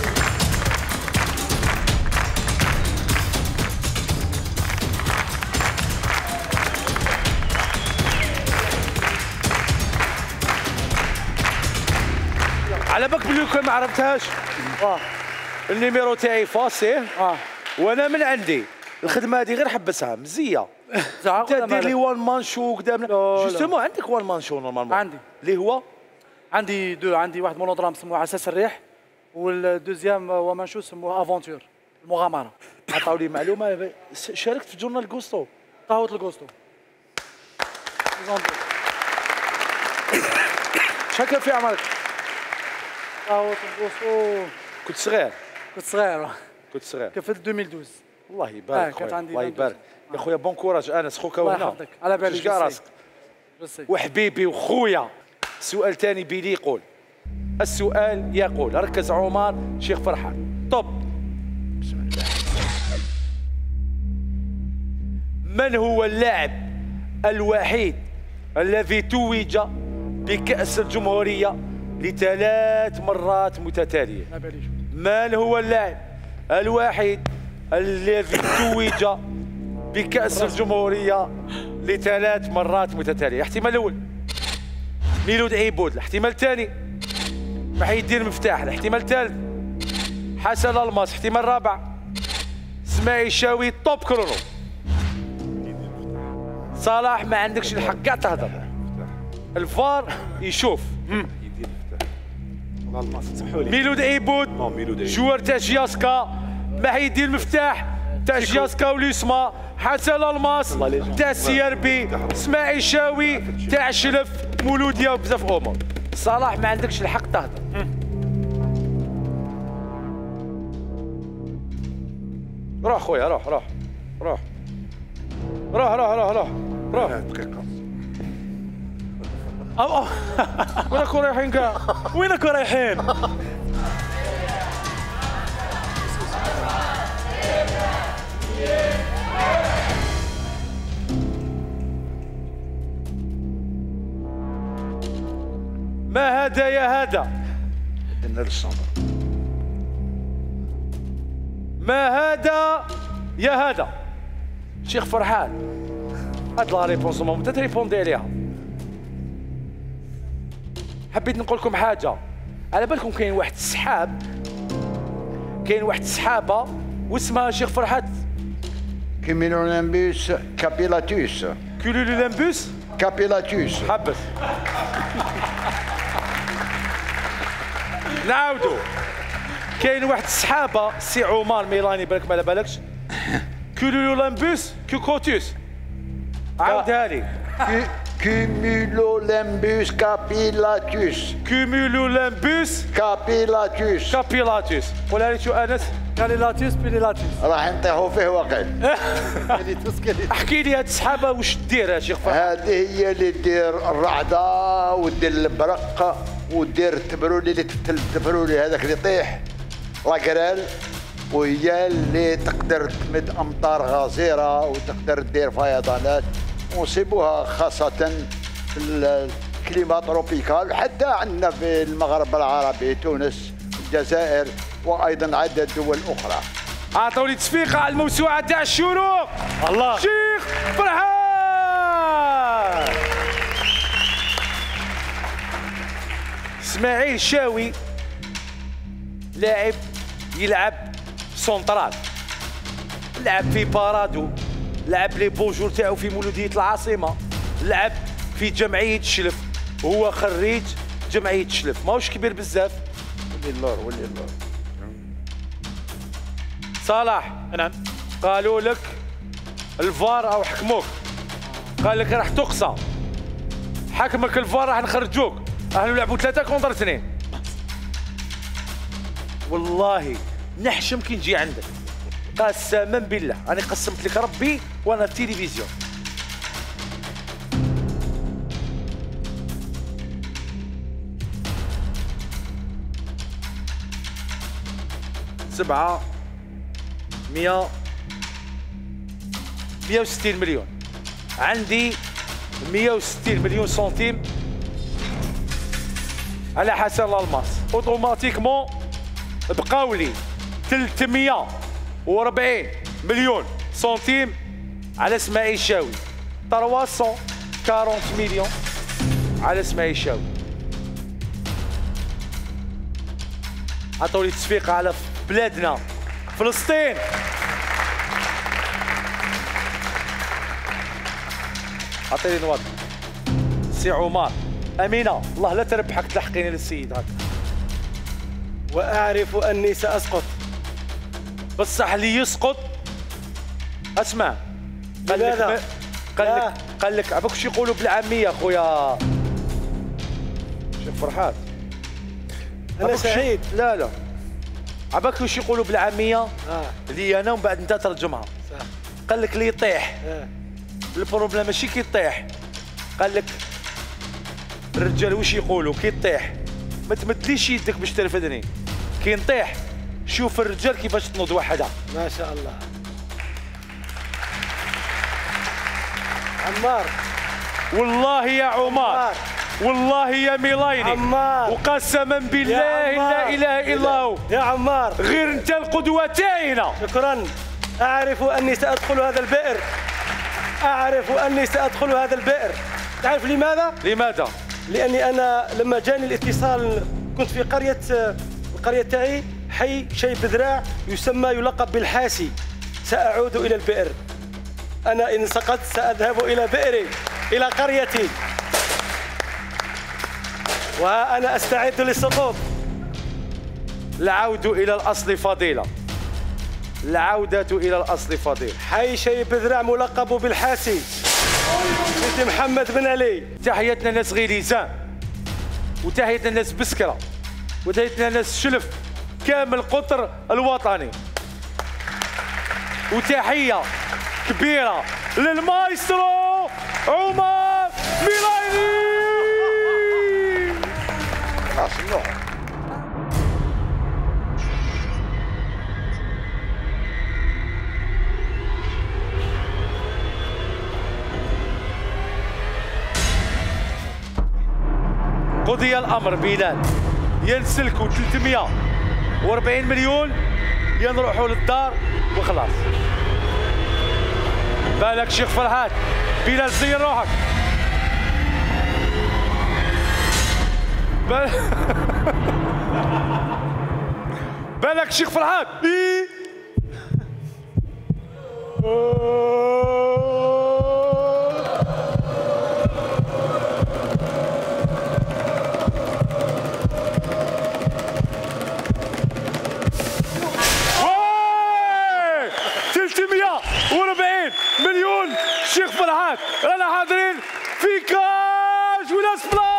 على بالك بلي كان ما عرفتهاش. اه النيميرو تاعي فاسي اه وانا من عندي الخدمه هذه غير حبسها مزيه. دير لي وان مان شو قدام جوستومون. عندك وان مان شو نورمالمون؟ عندي اللي هو عندي دو عندي واحد مونودرام سموه عساس الريح والدوزيام وان مان شو سموه افونتور المغامره. عطاو لي معلومه شاركت في جورنال غوستو قهوه الغوستو. شحال كان في عمرك؟ قهوه الغوستو كنت صغير. كنت صغير كنت صغير كان في ألفين واثناشر. الله يبارك خويا الله يبارك يا خويا. بون كوراج انس خوك الله وهنا. يحفظك على بالي كاع راسك وحبيبي وخويا. سؤال ثاني بيلي يقول السؤال يقول ركز عمر شيخ فرحان طب. بسم الله. من هو اللاعب الوحيد الذي توج بكأس الجمهورية لثلاث مرات متتالية؟ من هو اللاعب الوحيد الذي توج بكأس الجمهورية لثلاث مرات متتالية؟ الاحتمال الأول ميلود عيبود. الاحتمال الثاني محي الدين المفتاح. الاحتمال الثالث حسن الماس. الاحتمال الرابع اسماعيل الشاوي. توب كرونو. صلاح ما عندكش الحق كاع تهضر. الفار يشوف. ميلود عيبود جوار تاع جياسكا. محي الدين المفتاح تاع جياسكا وليسما. حسن الماس تاع السي ار بي. اسماعيل الشاوي تاع الشلف مولوديه وبزاف امور. صلاح ما عندكش الحق تهضر. روح خويا روح روح روح روح روح روح روح روح دقيقة. أو وينكم رايحين كاع؟ وينكم رايحين؟ ما هذا يا هذا؟ ما هذا يا هذا؟ شيخ فرحان هاد لا ريبونس ماما تريبوندي عليها. حبيت نقول لكم حاجه. على بالكم كاين واحد السحاب كاين واحد السحابه واسمها شيخ فرحات كيمينولامبوس كابيلاتوس. كولولولامبوس كابيلاتوس. حبس. نعاودو. كاين واحد السحابه سي عمر ميلاني بالك ما على بالكش. كولولولامبوس كوكوتوس. عاودها لي. كيمينولامبوس كابيلاتوس. كيمينولامبوس كابيلاتوس. كابيلاتوس. قولها لي شو انس. كاليلاتوس بيليلاتوس. راح نطيحوا فيه واقيل. احكي لي هاد السحابه واش دير يا شيخ فرحان؟ هذه هي اللي دير الرعده ودير البرق ودير التبرولي اللي تفتل التبرولي هذاك اللي يطيح لاكرال. وهي اللي تقدر تمد امطار غزيره وتقدر دير فيضانات ونصيبوها خاصه في الكليما تروبيكال حتى عندنا في المغرب العربي تونس الجزائر وايضا عدة دول اخرى. اعطوني تصفيقه على الموسوعه تاع الشروق. الله شيخ فرحان. اسماعيل الشاوي لاعب يلعب سونترال. لعب في بارادو. لعب لي بونجور تاعو في مولوديه العاصمه. لعب في جمعيه الشلف. هو خريج جمعيه الشلف ماهوش كبير بزاف. ولي اللور ولي اللور. صلاح نعم. قالوا لك الفار او حكموك، قال لك راح تقصى، حكمك الفار راح نخرجوك، راح نلعبوا ثلاثة كونتر اثنين. والله نحشم كي نجي عندك، قسما بالله انا قسمت لك ربي وانا في التلفزيون. سبعة مية مية وستين مليون، عندي مية وستين مليون سنتيم على حسن الالماس، اوتوماتيكمون بقاو لي ثلاثمية وأربعين مليون سنتيم على اسماعيل الشاوي، ثلاثمية وأربعين مليون على اسماعيل الشاوي. عطولي تصفيقة على بلادنا فلسطين. عطيني نوض سي عمر. امينه الله لا تربحك تلحقيني للسيد هكا. واعرف اني ساسقط. بصح اللي يسقط اسمع. قال لك قال لك قال لك عباك شو يقولوا بالعاميه خويا شيخ فرحات. انا سعيد. لا لا عباك واش يقولوا بالعاميه اه اللي انا ومن بعد انت ترجمها. صح. قال لك اللي يطيح اه البروبليم ماشي كي يطيح، قال لك الرجال واش يقولوا كي يطيح ما تمدليش يدك باش ترفدني، كي نطيح شوف الرجال كيفاش تنوض وحدها. ما شاء الله. عمار والله يا عمر عمار. والله يا ميلايني عمار وقسما بالله لا اله الا هو يا عمار غير انت القدوه تاعنا. شكرا. اعرف اني سادخل هذا البئر، اعرف اني سادخل هذا البئر. تعرف لماذا؟ لماذا؟ لاني انا لما جاني الاتصال كنت في قريه، القريه تاعي حي شيب ذراع يسمى يلقب بالحاسي. ساعود الى البئر. انا ان سقطت ساذهب الى بئري، الى قريتي، وانا استعد للسقوط. العودة إلى الأصل فضيلة، العودة إلى الأصل فضيلة. حي شيب ذراع ملقب بالحاسي، سيدي محمد بن علي. تحياتنا ناس غليزان، وتحياتنا ناس بسكرة، وتحياتنا ناس شلف، كامل قطر الوطني. وتحية كبيرة للمايسترو عمر ميلايني. قضي الامر بلال، ينسلكوا ثلاثمية وأربعين مليون ينروحوا للدار وخلاص. بالك شيخ فرحات. بلال زين روحك. بال... بالك شيخ فرحات. إيه؟ ثلاثمية وأربعين مليون شيخ فرحات رانا حاضرين في كاش ولا سبلاش.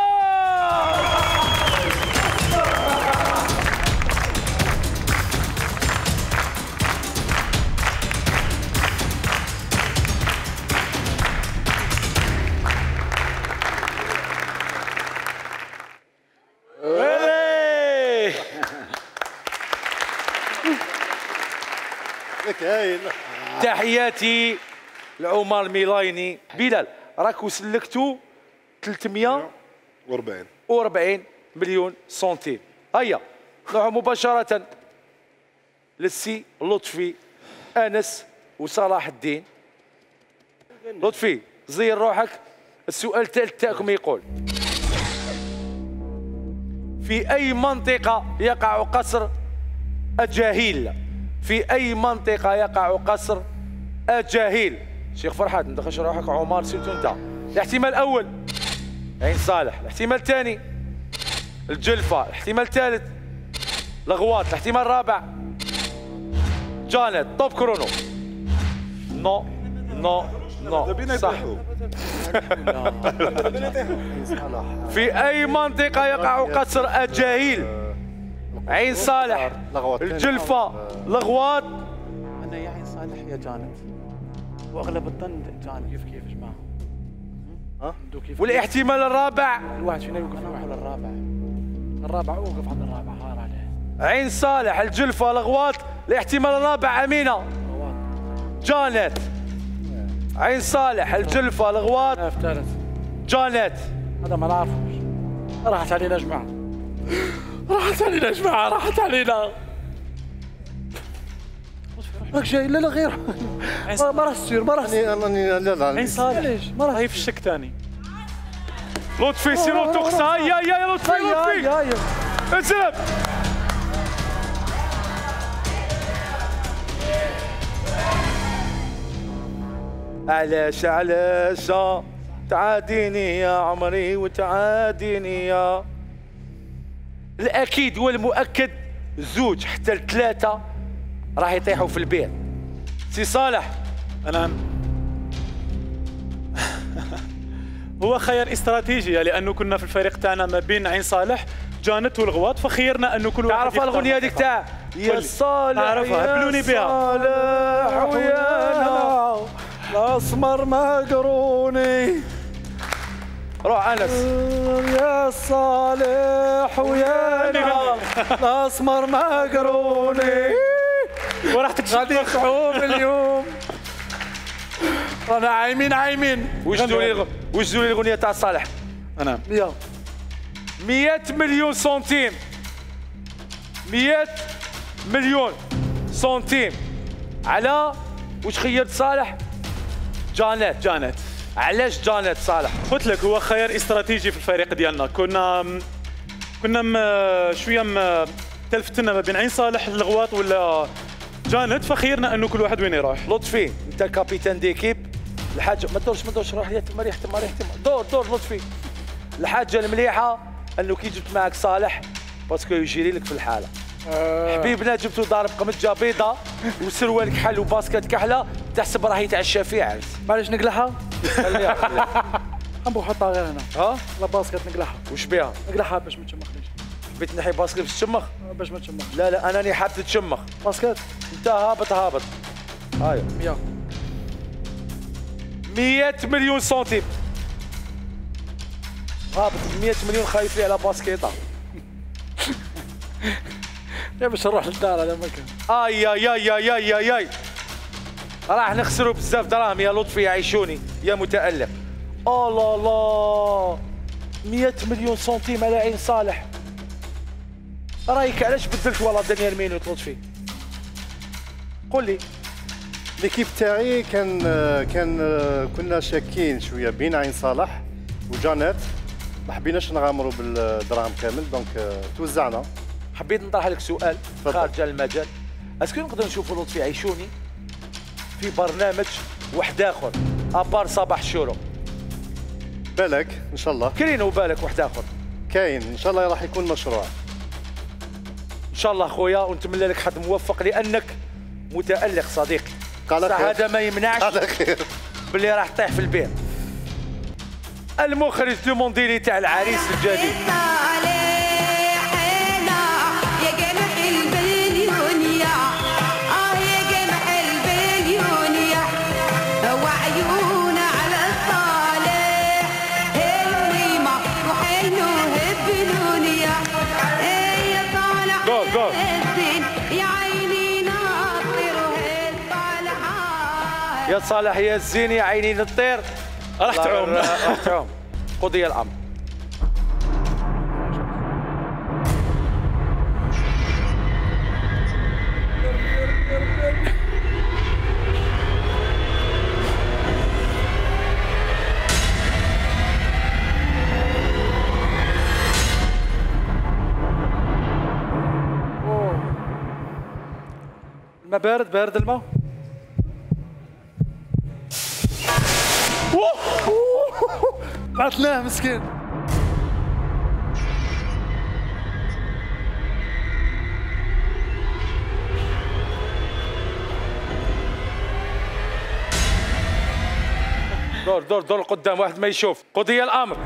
تحياتي لعمر ميلايني. بلال راكو سلكتوا ثلاثمية وأربعين مليون سنتيم. هيا نروحوا مباشرة للسي لطفي أنس وصلاح الدين. لطفي زين روحك. السؤال الثالث تاعكم يقول: في أي منطقة يقع قصر أجاهيل؟ في أي منطقة يقع قصر أجاهيل؟ شيخ فرحات ما تدخلش روحك. عمر سيرتو أنت. الاحتمال الأول عين صالح، الاحتمال الثاني الجلفة، الاحتمال الثالث الغواط، الاحتمال الرابع جانيت طوب كرونو. نو نو نو صح. في أي منطقة يقع قصر الجاهيل؟ عين صالح، الجلفة، الغواط. انا يا عين صالح يا جانت، واغلب الظن جانت. كيف كيف يا جماعه؟ ها؟ كيف والاحتمال الرابع الواحد فينا يوقف على الرابع. الرابع اوقف عند الرابع هار عليه. عين صالح، الجلفة، الغواط. الاحتمال الرابع أمينة. جانيت. عين صالح، الجلفة، الغواط. ثالث. جانيت. هذا ما نعرفوش. راحت علينا يا جماعه. راحت علينا يا جماعه، راحت علينا. راك جاي لا لا غير ما راح تصير ما راح تصير. لا لا عين صالح ما راح في الشك ثاني. لطفي سيرو تقصى. هيا هيا لطفي لطفي انزل. علاش علاش تعاديني يا عمري وتعاديني يا. الأكيد والمؤكد زوج حتى الثلاثة راح يطيحوا في البير. سي صالح. أنا هو خيار استراتيجي لأنه كنا في الفريق تاعنا ما بين عين صالح جانت والغواط، فخيرنا أنه كل واحد تعرف الأغنية هذيك تاع يا صالح أعرفها، هبلوني بها. صالح ويانا الأسمر مقروني. روح أنس. يا صالح ويانا الأسمر مقروني. وراح تكشف غادي نخوف اليوم. رانا عايمين عايمين. وجدوا لي وجدوا لي الأغنية تاع صالح. أنا مية مئة مليون سنتيم. مئة مليون سنتيم على واش خيرت صالح؟ جانيت. جانت. علاش جانيت صالح؟ قلت لك هو خيار استراتيجي في الفريق ديالنا. كنا كنا م... شويه م... تلفتنا ما بين عين صالح الغواط ولا جانت، فخيرنا انه كل واحد وين يروح. لطفي انت كابيتان ديكيب. الحاجه ما تدورش ما تدورش روح يتم ريحتم ما ريحتم دور دور لطفي. الحاجه المليحه انه كي جبت معك صالح باسكو يجري لك في الحاله. أه. حبيبنا جبتو ضارب قمجه بيضاء وسروال كحل وباسكت كحله تحسب راه يتعشى فيه عرس. معليش نقلعها. خليها نبغى نحطها غير هنا. ها؟ لا باسكت نقلعها. وش بها؟ نقلعها باش ما تشمخنيش. حبيت نحي باسكت في الشمخ؟ باش ما تشمخ. لا لا انا راني حاب تتشمخ. باسكت انت هابط هابط. هاي مية مئة مليون سنتيم. هابط مئة مليون خايف لي على باسكيطه. يا باش نروح للدار على مكان. اي اي اي اي اي اي اي راح نخسروا بزاف دراهم يا لطفي يعيشوني يا متألق. الله الله مئة مليون سنتيم على عين صالح. رايك علاش بدلت والله دانيال مينوت لطفي؟ قول لي. ليكيب تاعي كان كان كنا شاكين شويه بين عين صالح وجانيت، ما حبيناش نغامروا بالدراهم كامل دونك توزعنا. حبيت نطرح لك سؤال خارج المجال. اسكو نقدر نشوفوا لطفي عيشوني في برنامج واحد اخر ابار صباح الشروق؟ بالك ان شاء الله كاين وبالك واحد اخر كاين ان شاء الله راح يكون مشروع ان شاء الله خويا، ونتمنى لك حظ موفق لانك متألق صديقي. على خير. هذا ما يمنعش على خير باللي راح تطيح في البير. المخرج دومونديلي تاع العريس الجديد. جول جول. يا صالح يا الزين يا عيني نطير. راح تعوم. راح تعوم. قضي الامر. الماء بارد بارد الماء. بعثناه مسكين. دور دور دور لقدام واحد ما يشوف. قضي الامر.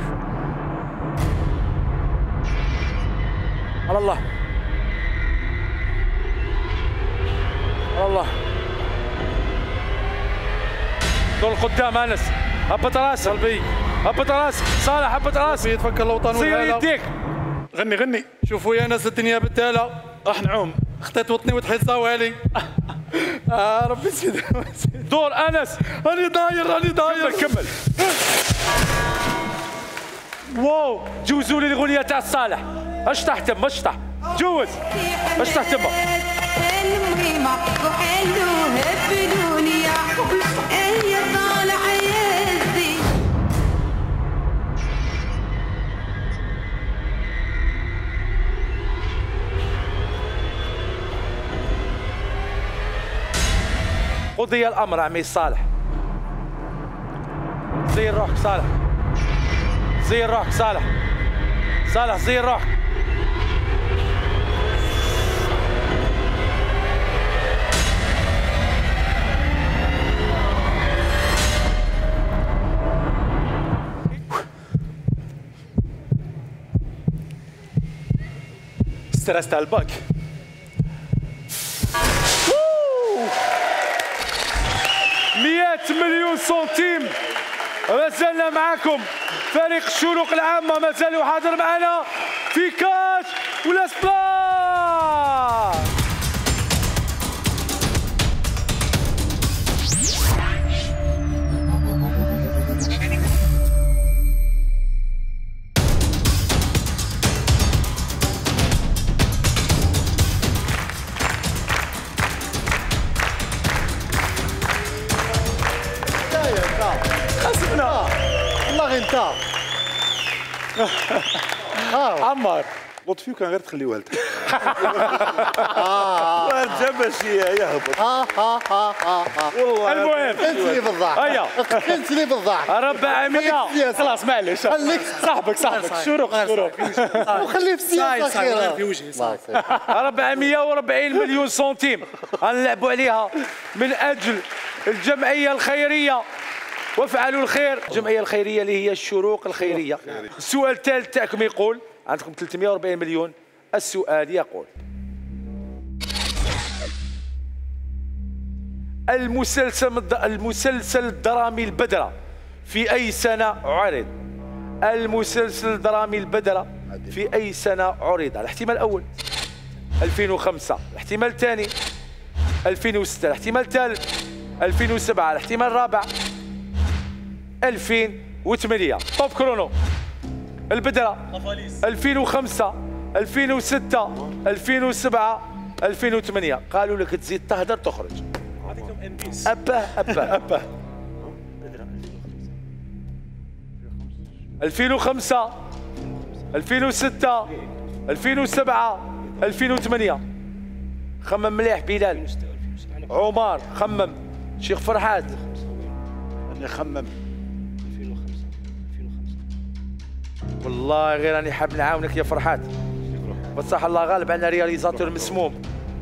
على الله على الله. دور لقدام انس. هبط راسك قلبي، هبط راسك صالح، هبط راسك. يتفكر الوطن صير والهلا. يديك. غني غني. شوفوا يا ناس الدنيا بالتالة، راح نعوم. خطيت وطني وتحيت صوالي. آه ربي يسعدك. دور انس. راني داير راني داير. كمل كمل. واو جوزوا لي الاغنيه تاع صالح. اشطح تم اشطح جوز اشطح تم. المهمة وحلو هبلوني هي طالع يزي. قضي الامر عمي صالح. زين روحك صالح، زين روحك صالح، صالح زين روحك. ستريس تاع الباك. مئة مليون سنتيم. ما زلنا معكم فريق الشروق العامة، ما زالوا حاضر معنا في كاش ولا سبلاش. خسرنا والله انت. عمار لطفي كان غير تخليه والد. رجع باش يهبط. ها ها ها ها ها. والله المهم قتلتني بالضحك. هيا قتلتني بالضحك. أربعمئة. خلاص معليش. خليك صاحبك صاحبك شروق شروق. وخليه في السياسه خير. في وجهي صاحبي. أربعمئة وأربعين مليون سنتيم غنلعبوا عليها من أجل الجمعية الخيرية وافعلوا الخير. الجمعية الخيرية اللي هي الشروق الخيرية. السؤال الثالث تاعكم يقول عندكم ثلاثمئة وأربعين مليون. السؤال يقول المسلسل المسلسل الدرامي البدرة في أي سنة عرض؟ المسلسل الدرامي البدرة في أي سنة عرض؟ الاحتمال الأول ألفين وخمسة، الاحتمال الثاني ألفين وستة، الاحتمال الثالث ألفين وسبعة، الاحتمال الرابع ألفين وثمانية. طوب كرونو. البدرة ألفين وخمسة، ألفين وستة، ألفين وسبعة، ألفين وثمانية. قالوا لك تزيد تهدر تخرج. أبا أبا أبا. ألفين وخمسة، ألفين وستة، ألفين وسبعة، ألفين وثمانية. خمم مليح بلال. عمر خمم. شيخ فرحات انا خمم. والله غير راني حاب نعاونك يا فرحات، بصح الله غالب عندنا رياليزاتور مسموم.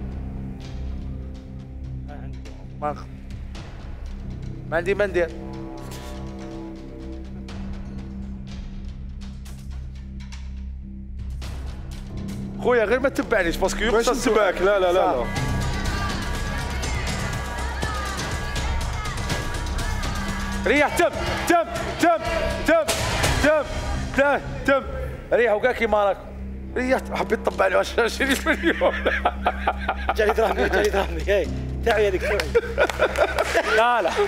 ما ما عندي ما ندير. خويا غير ما تتبعنيش باسكو باش يقصد نتبعك. لا لا لا لا. ريح. تم تم تم تم تم تم تم ريح وقال كيما راك. ريحت حبيت تطبع له عشرين مليون. جالي دراهمي جالي دراهمي هاي تعوي هذيك تعوي. لا لا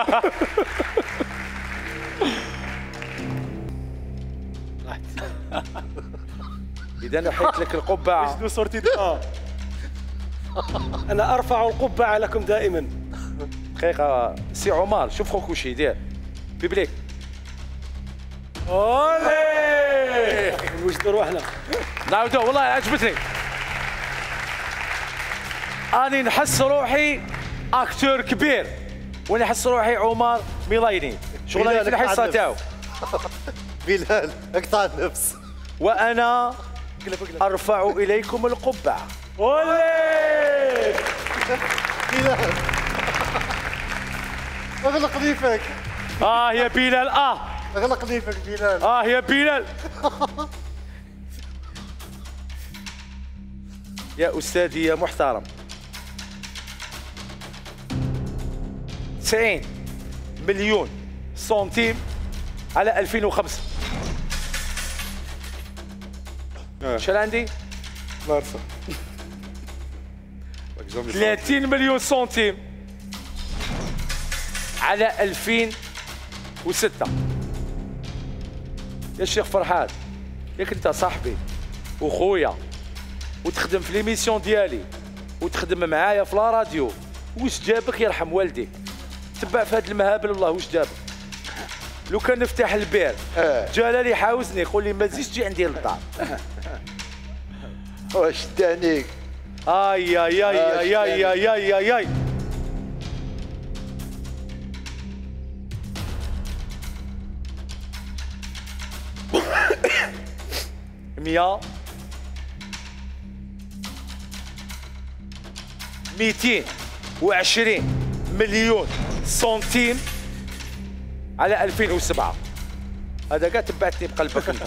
إذا أنا حيت لك القبعة. صورتي انا ارفع القبعه لكم دائما. دقيقة سي عمر شوف خوك واش يدير. بيبليك. اولي نوجدوا روحنا. نعاودو والله عجبتني. أنا نحس روحي أكتور كبير ونحس روحي عمر ميلايني. شغلاني في الحصة تاعو. بلال اقطع النفس. وأنا أرفع إليكم القبعة. بلال اغلق ضيفك. اه يا بلال اه اغلق ضيفك بلال. اه يا بلال. يا استاذي يا محترم، تسعين مليون سنتيم على ألفين وخمسة. آه. شحال عندي؟ مارسة ثلاثين مليون سنتيم على ألفين وستة. يا شيخ فرحان، ياك انت صاحبي وخويا وتخدم في ليميسيون ديالي وتخدم معايا في لا راديو، واش جابك يرحم والديك تبع في هذا المهابل؟ والله واش جابك؟ لو كان نفتح البير جلالي يحاوزني يقول لي ما تزيدش تجي عندي للدار. واش دانيك؟ اي اي اي اي اي اي اي اي اي مية ميتين وعشرين مليون سنتيم على ألفين وسبعة. هذا كاع تبعتني بقلبك انت.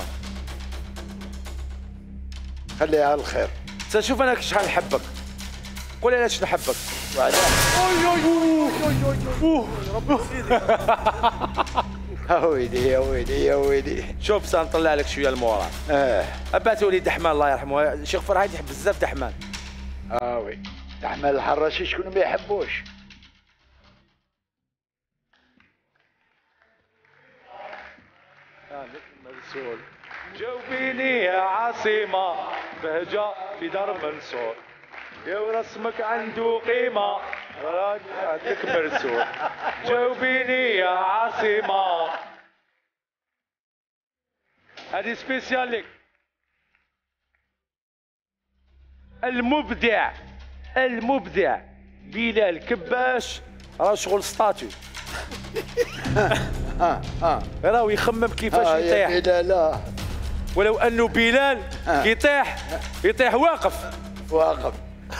خليها على الخير. شوف انا شحال نحبك، قول لي علاش نحبك. وعلاش؟ ربي سيدي. يا ويلي يا ويلي يا ويلي. شوف سنطلع لك شويه المورال. اه ابات وليد دحمان الله يرحمه، شيخ فرحان يحب بزاف دحمان. اه وي دحمان الحراشي شكون ما يحبوش؟ منصور جاوبيني يا عاصمة بهجة في دار منصور، يا ورسمك عنده قيمة عندك مرسول. جاوبيني يا عاصمة. هذه سبيسيال لك. المبدع المبدع بلال كباش راه شغل ستاتيو. اه اه راهو يخمم كيفاش آه يطيح. يا بلال لا. ولو انه بلال آه. يطيح يطيح واقف واقف.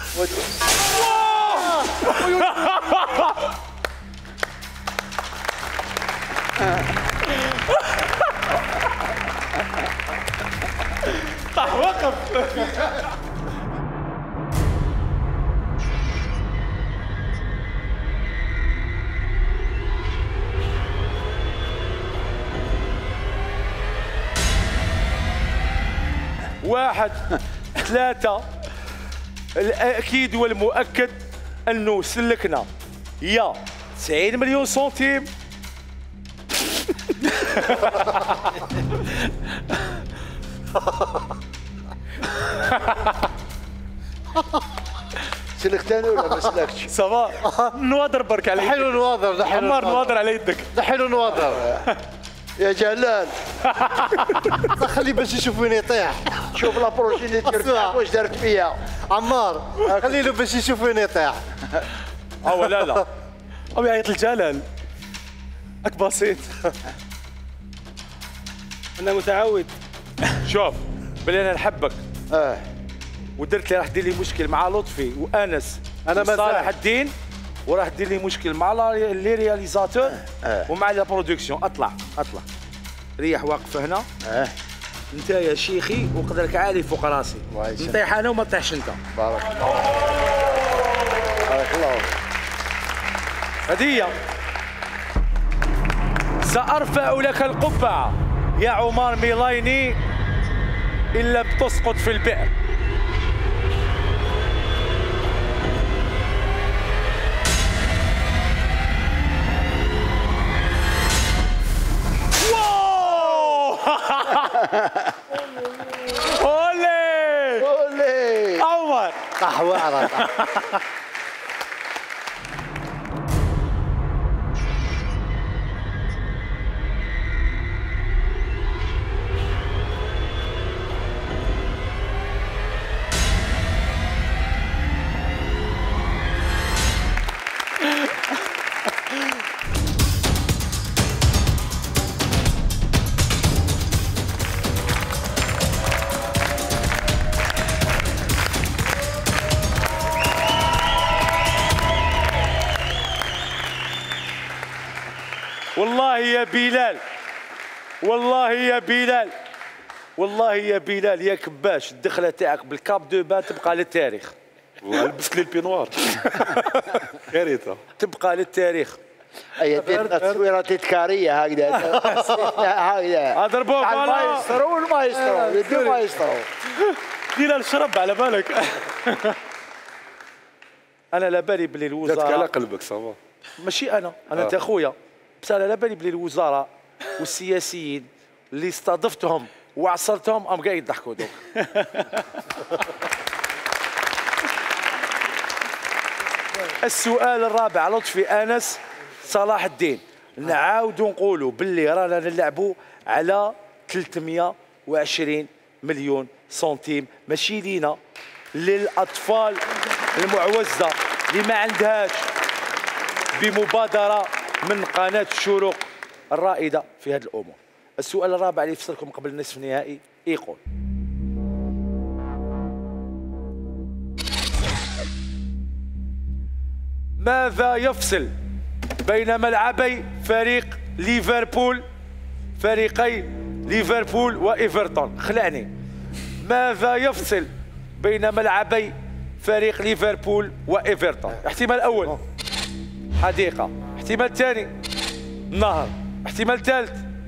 طاح واقف. واحد ثلاثة، الأكيد والمؤكد أنه سلكنا يا تسعين مليون سنتيم سلكت انا ولا ما سلكتش؟ صافا نواظر برك على حلو نواظر. عمار نواظر على يدك. حلو نواظر يا جلال. خلي باش يشوف وين يطيح. شوف لا بروجينيتير واش دارت فيا عمار، خلي له باش يشوف وين يطيح. أو لا لا او يعيط الجلال هاك بسيط. انا متعود. شوف بلي أنا نحبك اه ودرت لي راح دير لي مشكل مع لطفي وأنس أنا ما صالح زال. الدين، وراح دير لي مشكل مع لا- لي رياليزاتور ومع لا برودكسيون. اطلع اطلع ريح واقف هنا. اه انت يا شيخي وقدرك عالي فوق راسي. الله يسلمك. نطيح انا وما تطيحش انت. بارك الله. بارك الله. هدية. سأرفع لك القبعة يا عمر ميلايني إن لم تسقط في البئر. واو أولي اولي عمر. طاح وعرة. والله يا بلال والله يا بلال والله يا بلال يا كباش الدخله تاعك بالكاب دو بان تبقى للتاريخ. ولبست لي البينوار. كارثه. تبقى للتاريخ. اي دير تصويره تذكاريه هكذا هكذا اضربوه المايسترو والمايسترو يدير مايسترو. دير الشرب على بالك. انا لا بالي بلي جاتك على الوزاره قلبك صافا. ماشي انا انا آه. انت اخويا، بس انا لا بالي بلي الوزراء والسياسيين اللي استضفتهم وعصرتهم ام قاعد يضحكوا دوك. السؤال الرابع لطفي انس صلاح الدين، نعاودوا نقولوا باللي رانا نلعبوا على ثلاثمئة وعشرين مليون سنتيم، ماشي لينا، للاطفال المعوزه اللي ما عندهاش، بمبادره من قناه الشروق الرائده في هذه الامور. السؤال الرابع اللي يفصلكم قبل النصف النهائي يقول: ماذا يفصل بين ملعبي فريق ليفربول فريقي ليفربول وإيفرتون؟ خلعني. ماذا يفصل بين ملعبي فريق ليفربول وإيفرتون؟ احتمال أول حديقة، احتمال ثاني نهر، احتمال ثالث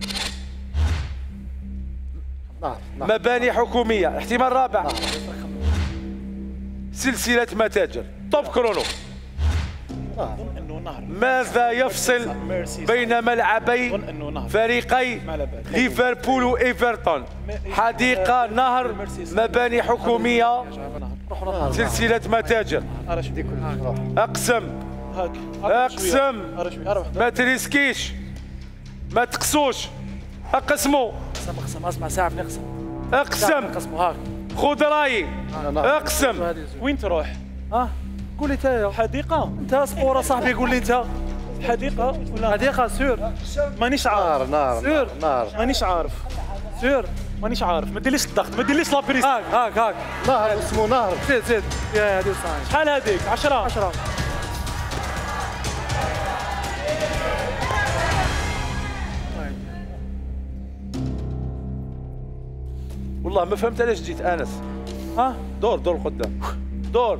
نهر نهر. مباني حكومية، احتمال رابع سلسلة متاجر. توب كرونو. اظن انه نهر. ماذا يفصل بين ملعبي فريقي ليفربول وإيفرتون؟ حديقة، نهر، مباني حكومية، سلسلة متاجر. اقسم هاك اقسم اروح ما تريسكيش، ما تقسوش، اقسموا اقسم اقسم اسمع ساعه نقسم اقسم اقسموا هاك. خذ رايي اقسم. وين تروح؟ اه قول لي انت يا حديقة؟ انت سبورة صاحبي، قول لي انت. حديقة ولا حديقة سور مانيش عارف. نار نار نار مانيش عارف. سور مانيش عارف. ما ديرليش الضغط، ما ديرليش لابريس. هاك هاك هاك نهر اسمه نهر. زيد زيد يا هذه صحيح. شحال هذيك؟ عشرة عشرة. والله ما فهمت علاش جيت انس. ها دور دور قدام دور.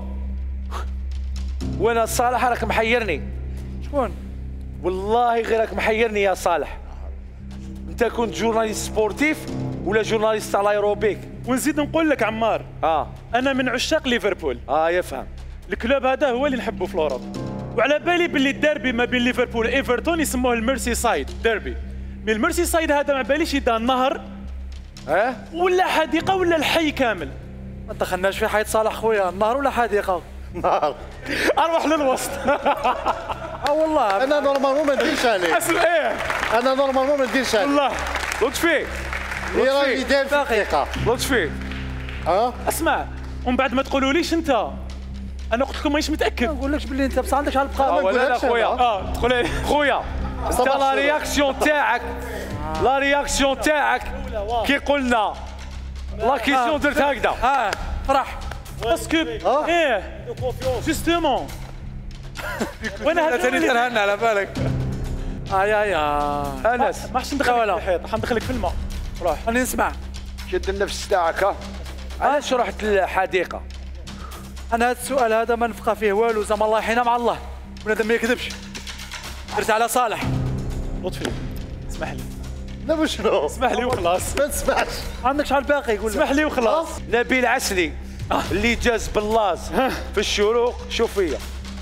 وانا صالح راك محيرني. شكون؟ والله غير راك محيرني يا صالح. انت كنت جورناليست سبورتيف ولا جورناليست على الايروبيك؟ ونزيد نقول لك عمار، اه انا من عشاق ليفربول. اه يفهم. الكلوب هذا هو اللي نحبه في الاوروب، وعلى بالي باللي الديربي ما بين ليفربول وايفرتون يسموه الميرسي سايد ديربي. من الميرسي سايد هذا ما باليش اذا نهر اه ولا حديقه ولا الحي كامل. ما دخلناش في حيط صالح خويا، النهر ولا حديقة؟ نهر. اروح للوسط. اه والله انا نورمالمون ما نديرش عليه. اسم ايه انا نورمالمون ما نديرش عليه. والله. لطفي اللي راه يدير في الثقه. لطفي اه اسمع، ومن بعد ما تقولوليش انت، انا قلت لكم مانيش متاكد. ما نقولكش باللي انت بصح عندك على اه البقاء. ولا لا نقولكش خويا أنا. اه تقول لي خويا انت لا رياكسيون تاعك لا رياكسيون تاعك كي قلنا لا كيسيون درت هكذا. اه فرح. باسكو ايه جوستومون. وانا هذا ثاني ترهنا على بالك. اه يا يا انس ما حش ندخلك في الحيط، حندخلك في الماء. روح خليني نسمع. شد النفس تاعك ها. علاش رحت للحديقه؟ انا هذا السؤال هذا ما نفقى فيه والو، زعما الله يحيينا مع الله، بنادم ما يكذبش. درت على صالح. لطفي اسمح لي، لا مش شنو؟ اسمح لي وخلاص. ما نسمعش. عندك شحال باقي يقول لك؟ اسمح لي وخلاص. نبيل عسلي اللي جاز باللاز في الشروق. شوف هي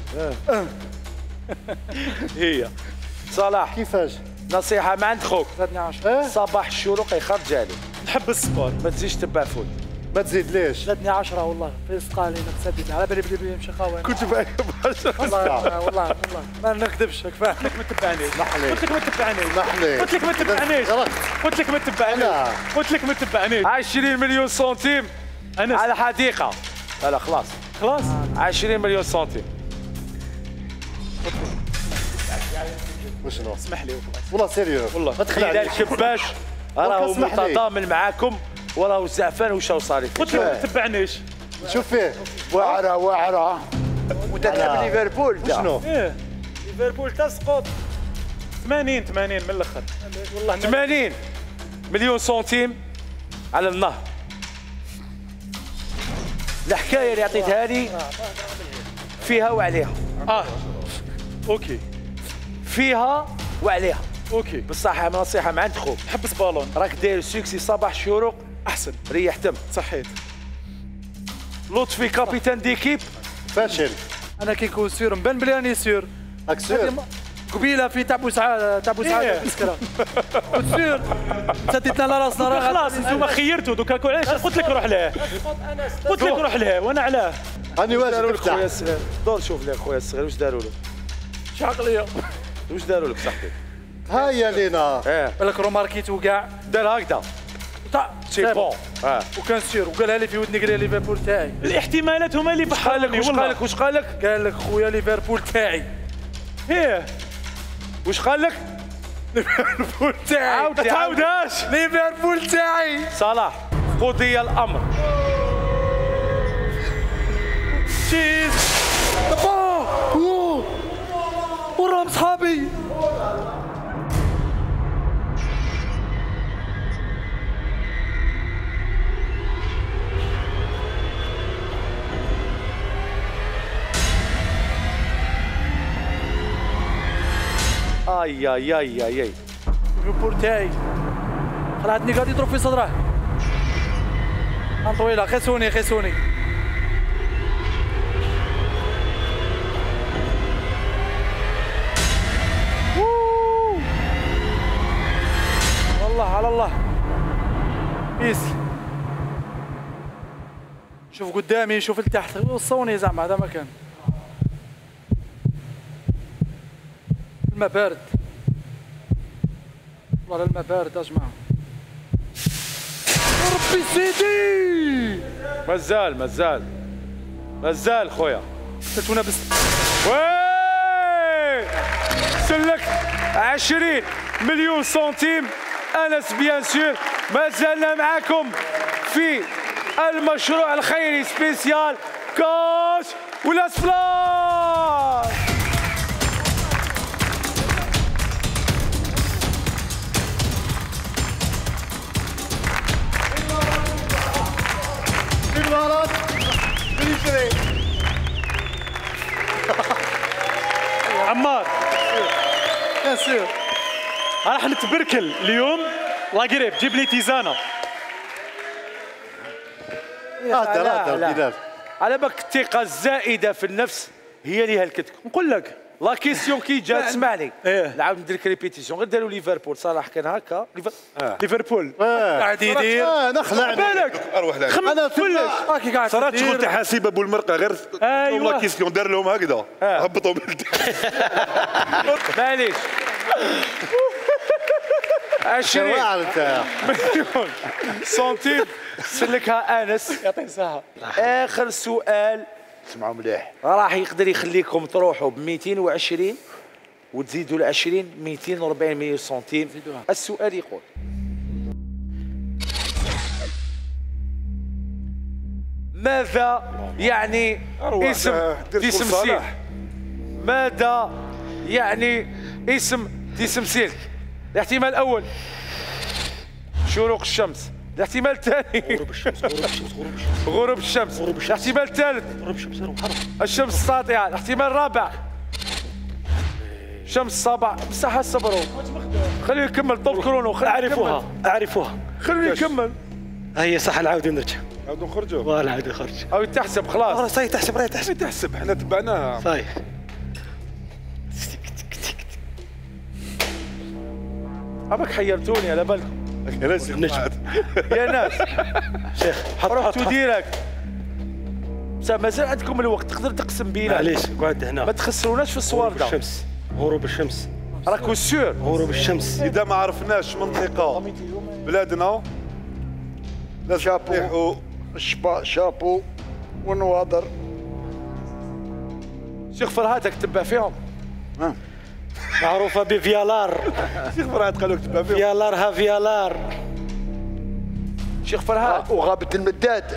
هي صلاح كيفاش؟ نصيحه ما عند خوك، زادني عشرة. صباح الشروق يخرج عليه، نحب السبور. ما تزيدش تبع فوت. ما تزيد ليش؟ زادني عشرة والله، في سقالي نتسدد على بالي بلي بلي مشي قاوي. كنت باين والله والله والله ما نكذبش كفايه. قلت لك ما تتبعنيش. اسمح لي. قلت لك ما تتبعنيش. اسمح لي. قلت لك ما تتبعنيش. قلت لك ما تتبعنيش. لا. قلت لك ما تتبعنيش. عشرين مليون سنتيم انس على حديقه. لا لا خلاص خلاص. عشرين مليون سنتيم. وشنو؟ اسمح لي وخلاص. والله سيريو. والله. ما تخلع الى عليك. الكباش راهو اسمح لي. متضامن معاكم وراهو الزعفان وشاو صار فيه. قلت لك ما تتبعنيش. شوف فيه. واعره واعره. وتتحب ليفربول انت. شنو؟ ايه ليفربول تسقط. ثمانين ثمانين من الاخر والله ثمانين مليون سنتيم على النهر. الحكايه اللي عطيتها لي فيها وعليها. اه اوكي فيها وعليها. اوكي بالصحة نصيحة من عند خوك، حبس بالون راك داير سوكسي صباح الشروق احسن. ريح تم. صحيت. لطفي كابيتان ديكيب فاشل. انا كي نكون سير مبان بلي راني سير. راك سير. قبيله في تاع بوسعاد تاع بوسعاد مسكره. كنت سير سديت لنا راسنا راه خلاص انتم خيرتوا دوكا علاش قلت لك روح له قلت لك روح له وانا علاه. راني واجد خويا نفتح. الصغير دور شوف لي خويا الصغير واش داروا له. شي عقليه. واش داروا لك صاحبي؟ هيا لينا. اه بالك روماركيتو كاع دار هكذا تاع سي بون. اه وكان سير وقالها لي في ودني قال لي ليفربول تاعي. الاحتمالات هما اللي قال لك بحالك. واش قال لك واش قال لك؟ قال لك خويا ليفربول تاعي. ايه واش قال لك؟ ليفربول تاعي. عاود تعاودهاش. ليفربول تاعي. صلاح قضي الامر. تشيز. اوه وراهم صحابي. اي اي اي اي اي ليفربول تاعي خلعتني قاعد يضرب في صدره. عن طويله خسوني خسوني. والله على الله بيس. شوف قدامي شوف لتحت وصوني زعما هذا مكان. الماء بارد والله الماء بارد يا جماعه. ربي سيدي مازال مازال مازال خويا. تتونا بس وي سلك عشرين مليون سنتيم. انس بيان سور ما زلنا معكم في المشروع الخيري سبيسيال كاش ولا سبلاش. بالغلط باليسري. عمار بيان سور راح نتبركل اليوم. الله قريب جيب لي تيزانه. هذا لا، هذا لا. بلال. على بالك الثقة الزائدة في النفس هي اللي هلكتكم. نقول لك لا كيسيون كي جات اسمعني. إيه. نعاود ندير لك ريبيتيسيون. غير داروا ليفربول صلاح كان هكا ليفربول قاعد يدير. اه نخلع بالك اروح لك. خمس انا كلش. هاكي قاعد صارت شغل تدير. تاع حاسب ابو المرقه غير أيوة. لا كيسيون دار لهم هكذا هبطوا من معليش عشرين واعر انت. مليون سنتيم سلكها انس. يعطيه الصحه. اخر سؤال اسمعوا مليح. راح يقدر يخليكم تروحوا ب مئتين وعشرين وتزيدوا ل عشرين مئتين وأربعين مليون سنتيم. السؤال يقول ماذا يعني اسم اسم سير؟ ماذا يعني اسم اسم سلك؟ الاحتمال الاول شروق الشمس. الاحتمال الثاني غروب الشمس. غروب الشمس. غروب الشمس. الاحتمال الثالث غروب الشمس. الشمس الساطعة. الاحتمال الرابع شمس الصباح. بصحة صبروا خليه يكمل. طب كرونو خليه اعرفوها اعرفوها. خليه يكمل. هي صح نعاود نرجع. عاودوا نخرجوا. والله نعاود نخرج. او تحسب خلاص. خلاص صاي تحسب راهي تحسب. تحسب احنا تبعناها. صاي. ابك حيرتوني على بالكم نجم. يا ناس. شيخ حط رحتوا حط ديريكت. بصح مازال عندكم الوقت تقدر تقسم بينا. معليش قعد ما هنا. تخسروناش في الصور غروب ده. الشمس غروب الشمس راكو سور. غروب الشمس. اذا ما عرفناش منطقه بلادنا لازم شابو نطيحوا. الشبا شابو ونواضر. شيخ فرهاد تتبع فيهم. معروفه بفيالار. شيخ فرهاد قالوا كتبها فيهم. فيالار ها فيالار. شيخ فرهاد وغابة المداد.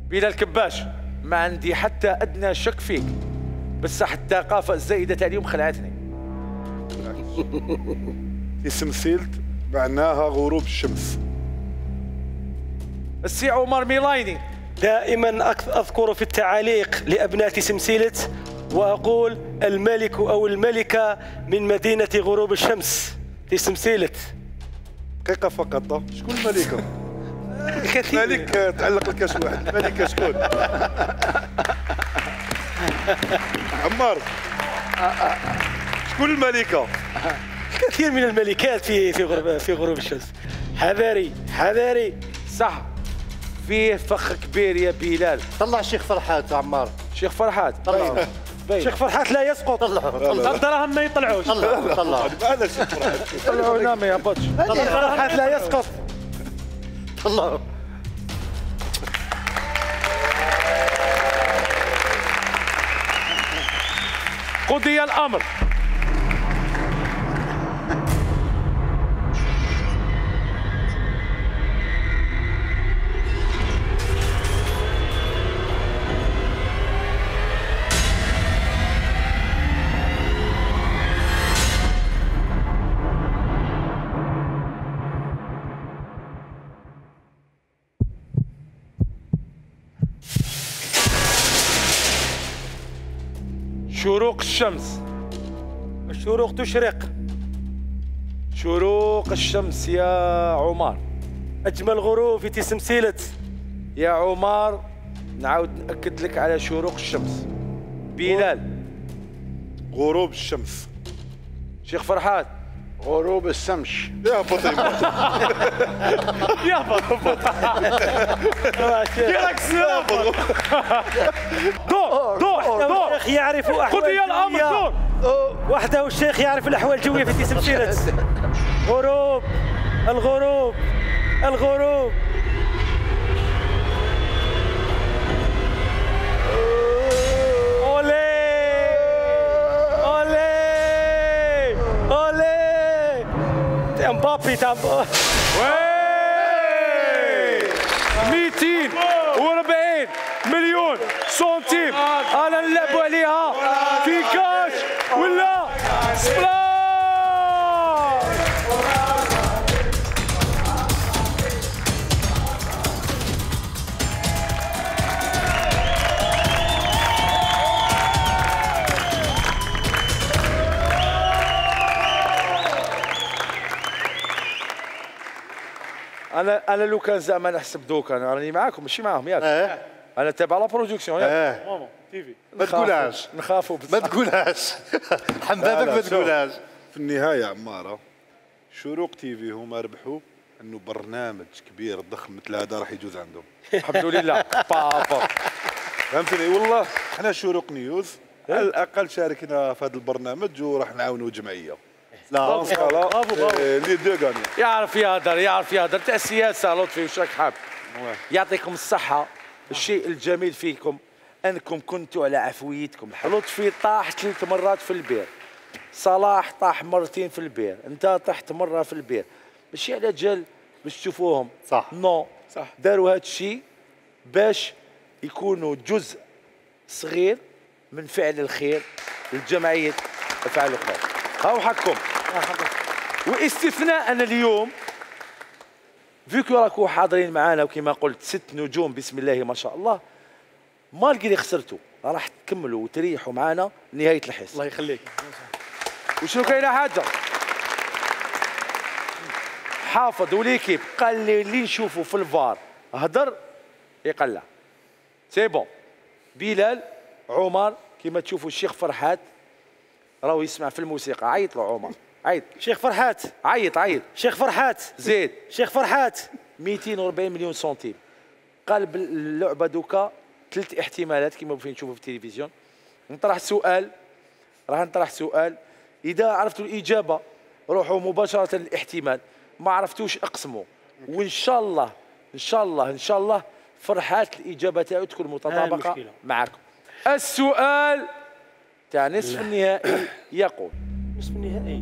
بلال كباش، ما عندي حتى ادنى شك فيك، بس صح الثقافه الزائده تاع اليوم خلعتني. اسم سيلت معناها غروب الشمس. السي عمر ميلايني. دائما أذكر في التعاليق لأبناء تسمسيلت وأقول الملك أو الملكة من مدينة غروب الشمس تسمسيلت. دقيقة فقط، شكون الملكة؟ الكثير. ملك تعلق لك شي واحد، الملكة شكون؟ عمار شكون الملكة؟ الكثير من الملكات في في غروب في غروب الشمس. حذاري حذاري. صح، فيه فخ كبير يا بلال. طلع الشيخ فرحات عمار. شيخ فرحات طلع. شيخ فرحات لا يسقط. طلع طلع الدراهم ما يطلعوش. طلع طلع هذا الشيء فرحات. طلعونا ما يهبطش. فرحات لا يسقط. طلع. قضي الامر. شروق الشمس. الشروق تشرق. شروق الشمس يا عمر. أجمل غروب في تسمسيلت. يا عمر نعاود نأكد لك على شروق الشمس. بلال. غروب الشمس. شيخ فرحات. غروب الشمس. يا بطيء. يا بابا كيراك السلام. دور دور دور. الشيخ يعرف أحوال قضي الأمر. الجوية. دور. وحده الشيخ يعرف الأحوال الجوية في تسمسيلت. غروب الغروب الغروب. امبابي تاع مئتين وأربعين مليون سنتيم انا نلعبوا عليها في كاش ولا سبلاش. انا انا لو كان زعما نحسب دوكا انا راني معاكم ماشي معاهم ياك. اه انا تابع لا برودكسيون ياك. اه ماما تيفي. ما تقولهاش نخافوا ما بصح. تقولهاش حبابك ما تقولهاش. في النهاية عمارة شروق تيفي هما ربحوا انه برنامج كبير ضخم مثل هذا راح يجوز عندهم. الحمد لله بابا. فهمتني والله احنا شروق نيوز على الاقل شاركنا في هذا البرنامج وراح نعاونوا جمعيه. لا لي دو غاني. يعرف يهدر يعرف يهدر تاع السياسه لطفي وش راك حاب. يعطيكم الصحه. الشيء الجميل فيكم انكم كنتوا على عفويتكم. لطفي طاح ثلاث مرات في البير، صلاح طاح مرتين في البير، انت طحت مره في البير. ماشي على جال باش تشوفوهم صح. نو صح. داروا هذا الشيء باش يكونوا جزء صغير من فعل الخير لجمعيه افعال الخير. هاو حقكم. واستثناء أنا اليوم فيكو راكو حاضرين معنا وكما قلت ست نجوم بسم الله ما شاء الله، مالقي اللي خسرتوا راح تكملوا وتريحوا معنا نهايه الحصه. الله يخليك. وشنو كاينه حاجه حافظ وليكيب قال لي اللي نشوفه في الفار هدر يقلع. سي بون. بلال عمر كما تشوفوا الشيخ فرحات راهو يسمع في الموسيقى. عيط له عمر عيط. شيخ فرحات عيط عيط. شيخ فرحات زيد. شيخ فرحات. مئتين وأربعين مليون سنتيم. قال اللعبه دوكا ثلاث احتمالات كما فين نشوفوا في التلفزيون. نطرح سؤال راح نطرح سؤال، اذا عرفتوا الاجابه روحوا مباشره للاحتمال، ما عرفتوش اقسموا. وان شاء الله ان شاء الله ان شاء الله فرحات الاجابه تاعو تكون متطابقه المشكلة. معكم. السؤال تاع نصف النهائي يقول نصف النهائي.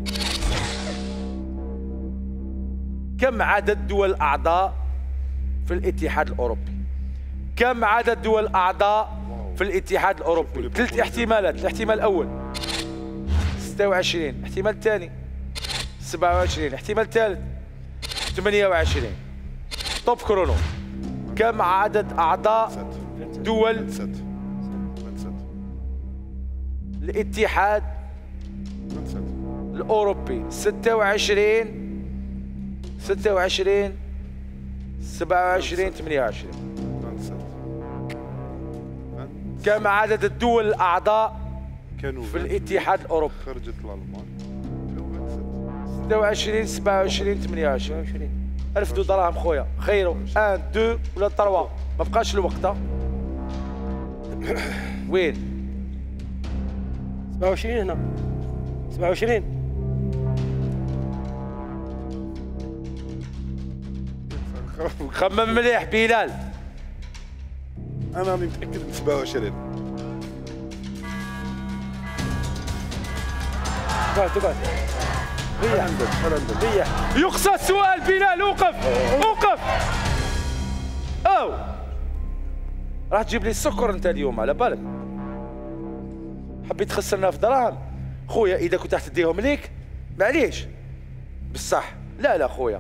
كم عدد دول الاعضاء في الاتحاد الاوروبي؟ كم عدد دول اعضاء في الاتحاد الاوروبي؟ ثلاث احتمالات. الاحتمال الاول ستة وعشرين، الاحتمال الثاني سبعة وعشرين، الاحتمال الثالث ثمانية وعشرين. طب كرونو، كم عدد اعضاء دول الاتحاد الاوروبي؟ ستة وعشرين، ستة وعشرين، سبعة وعشرين، ثمانية وعشرين. كم عدد الدول الاعضاء في الاتحاد الاوروبي؟ خرجت الالمان. ستة وعشرين، سبعة وعشرين، ثمانية وعشرين. ألف دو دراهم خويا، خيروا واحد اثنين ولا ثلاثة، ما بقاش الوقت. وين؟ سبعة وعشرين هنا. سبعة وعشرين. خمم مليح بلال. انا راني متاكد من سبعة وعشرين. تقعد تقعد. هي عندك عندك هي. يقصى السؤال بلال، اوقف اوقف. او راح تجيب لي السكر انت اليوم على بالك. حبيت تخسرنا في دراهم خويا. اذا كنت راح تديهم ليك معليش بصح. لا لا خويا،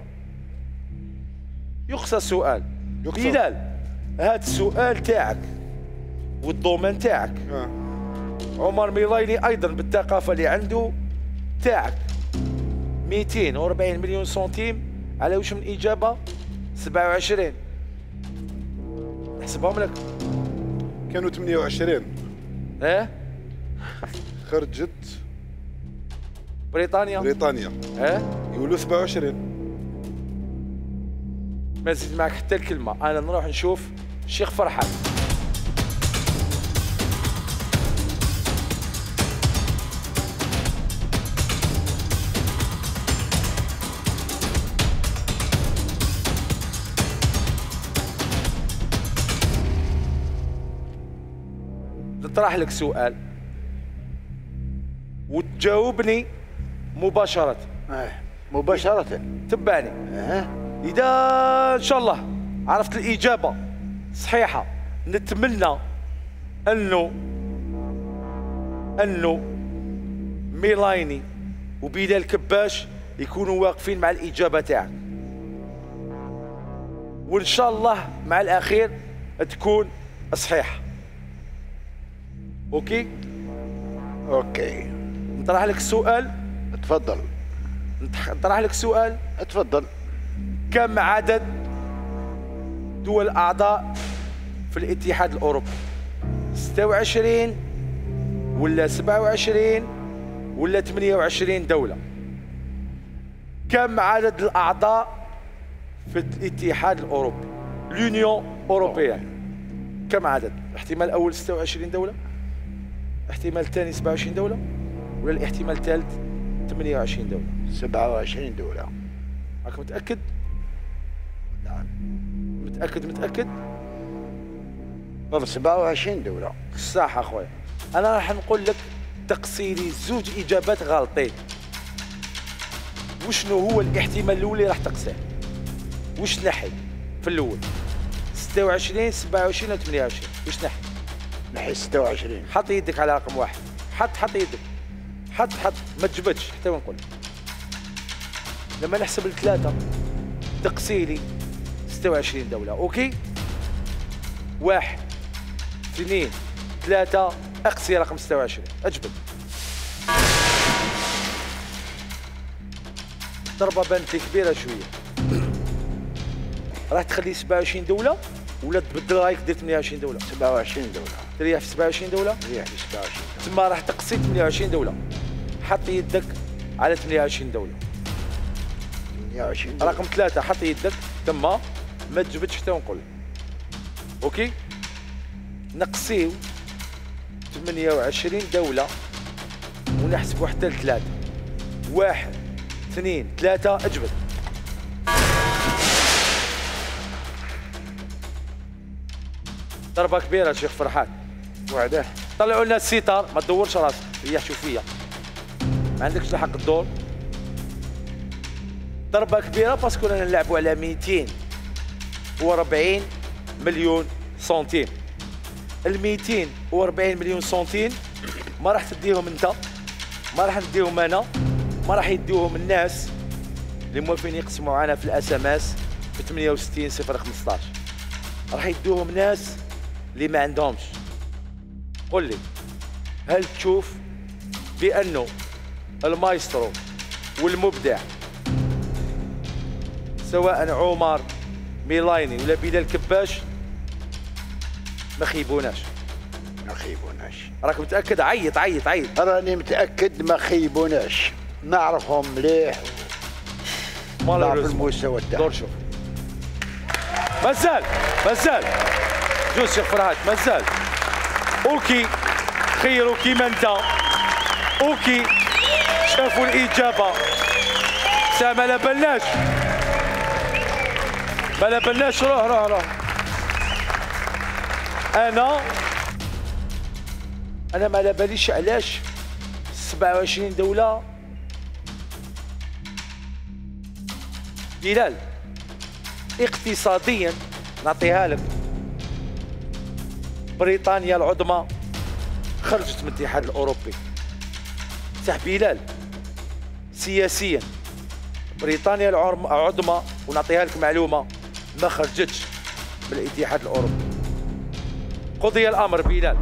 يقصى السؤال. يقصى. بلال هات السؤال تاعك والضمان تاعك. آه. عمر ميلايني ايضا بالثقافه اللي عنده تاعك مئتين وأربعين مليون سنتيم على وش من اجابه؟ سبعة وعشرين. نحسبهم لك. كانوا ثمانية وعشرين. اه خرجت بريطانيا. بريطانيا. اه يقولوا سبعة وعشرين. ما نزيد معك حتى الكلمه. انا نروح نشوف الشيخ فرحان. نطرح لك سؤال وتجاوبني مباشرة. آه. مباشرة. تبعني. آه. إذا إن شاء الله عرفت الإجابة صحيحة نتمنى أنه أنه ميلايني وبلال كباش يكونوا واقفين مع الإجابة تاعك، وإن شاء الله مع الأخير تكون صحيحة. أوكي؟ اوكي. نطرح لك السؤال. تفضل. نطرح لك السؤال. تفضل. كم عدد دول أعضاء في الاتحاد الأوروبي؟ ستة وعشرين ولا سبعة وعشرين ولا ثمانية وعشرين دولة؟ كم عدد الأعضاء في الاتحاد الأوروبي؟ لونيون أوروبيان. كم عدد؟ الاحتمال الأول ستة وعشرين دولة، الاحتمال الثاني سبعة وعشرين دولة، ولا الاحتمال الثالث ثمانية وعشرين دولة؟ سبعة وعشرين دولة. راك متأكد؟ نعم. متأكد متأكد؟ سبعة وعشرين دولة. صح اخويا. انا راح نقول لك تقصيري زوج اجابات غالطين. وشنو هو الاحتمال الاول اللي راح تقصيه؟ وش نحي في الاول؟ ستة وعشرين، سبعة وعشرين ولا ثمانية وعشرين؟ وش نحي؟ نحي ستة وعشرين. حط يدك على رقم واحد. حط حط يدك. حط حط ما تجبدش حتى ونقول. لما نحسب الثلاثة تقصيلي ستة وعشرين دولة. اوكي؟ واحد اثنين ثلاثة، اقصي رقم ستة وعشرين. اجبد. ضربة بانت لي كبيرة شوية. راح تخلي سبعة وعشرين دولة ولا تبدل رايك دير ثمانية وعشرين دولة؟ سبعة وعشرين دولة. تريح في سبعة وعشرين دولة؟ تريح في سبعة وعشرين دولة. تما راح تقصي ثمانية وعشرين دولة. حط يدك على ثمانية وعشرين دولة. ثمانية وعشرين دولة. رقم ثلاثة حط يدك تما ما تجبدش حتى ونقول. اوكي؟ نقصيو ثمانية وعشرين دولة ونحسبوا حتى لثلاثة. واحد اثنين ثلاثة، اجبد. ضربة كبيرة شيخ فرحان. وعده. طلعوا لنا السيطر، ما تدورش راسك، ريح شوف فيا. ما عندكش الحق الدور. ضربة كبيرة باسكو رانا نلعبوا على مئتين وأربعين مليون سنتيم. ال مئتين وأربعين مليون سنتيم ما راح تديهم انت، ما راح نديهم انا، ما راح يديوهم الناس اللي موافقين يقسموا معنا في الاس ام اس ب ثمانية وستين صفر خمسطاش. راح يدوهم ناس اللي ما عندهمش. قل لي، هل تشوف بانه المايسترو والمبدع سواء عمر ميلايني ولا بلال كباش ما خيبوناش؟ ما خيبوناش. راك متاكد؟ عيط عيط عيط. راني متاكد ما خيبوناش، نعرفهم مليح، نعرف المستوى تاعهم. دور شوف. مازال مازال جوز شيخ فرهاد مازال. اوكي خيروا كيما انت. اوكي شافوا الاجابه. سا ما لا بلناش ما لا بلناش. روح روح روح. انا انا ما على باليش علاش سبعة وعشرين دوله. بلال اقتصاديا نعطيها لك، بريطانيا العظمى خرجت من الاتحاد الاوروبي. صح بلال، سياسيا بريطانيا العظمى ونعطيها لك معلومه ما خرجتش من الاتحاد الاوروبي. قضي الامر بلال.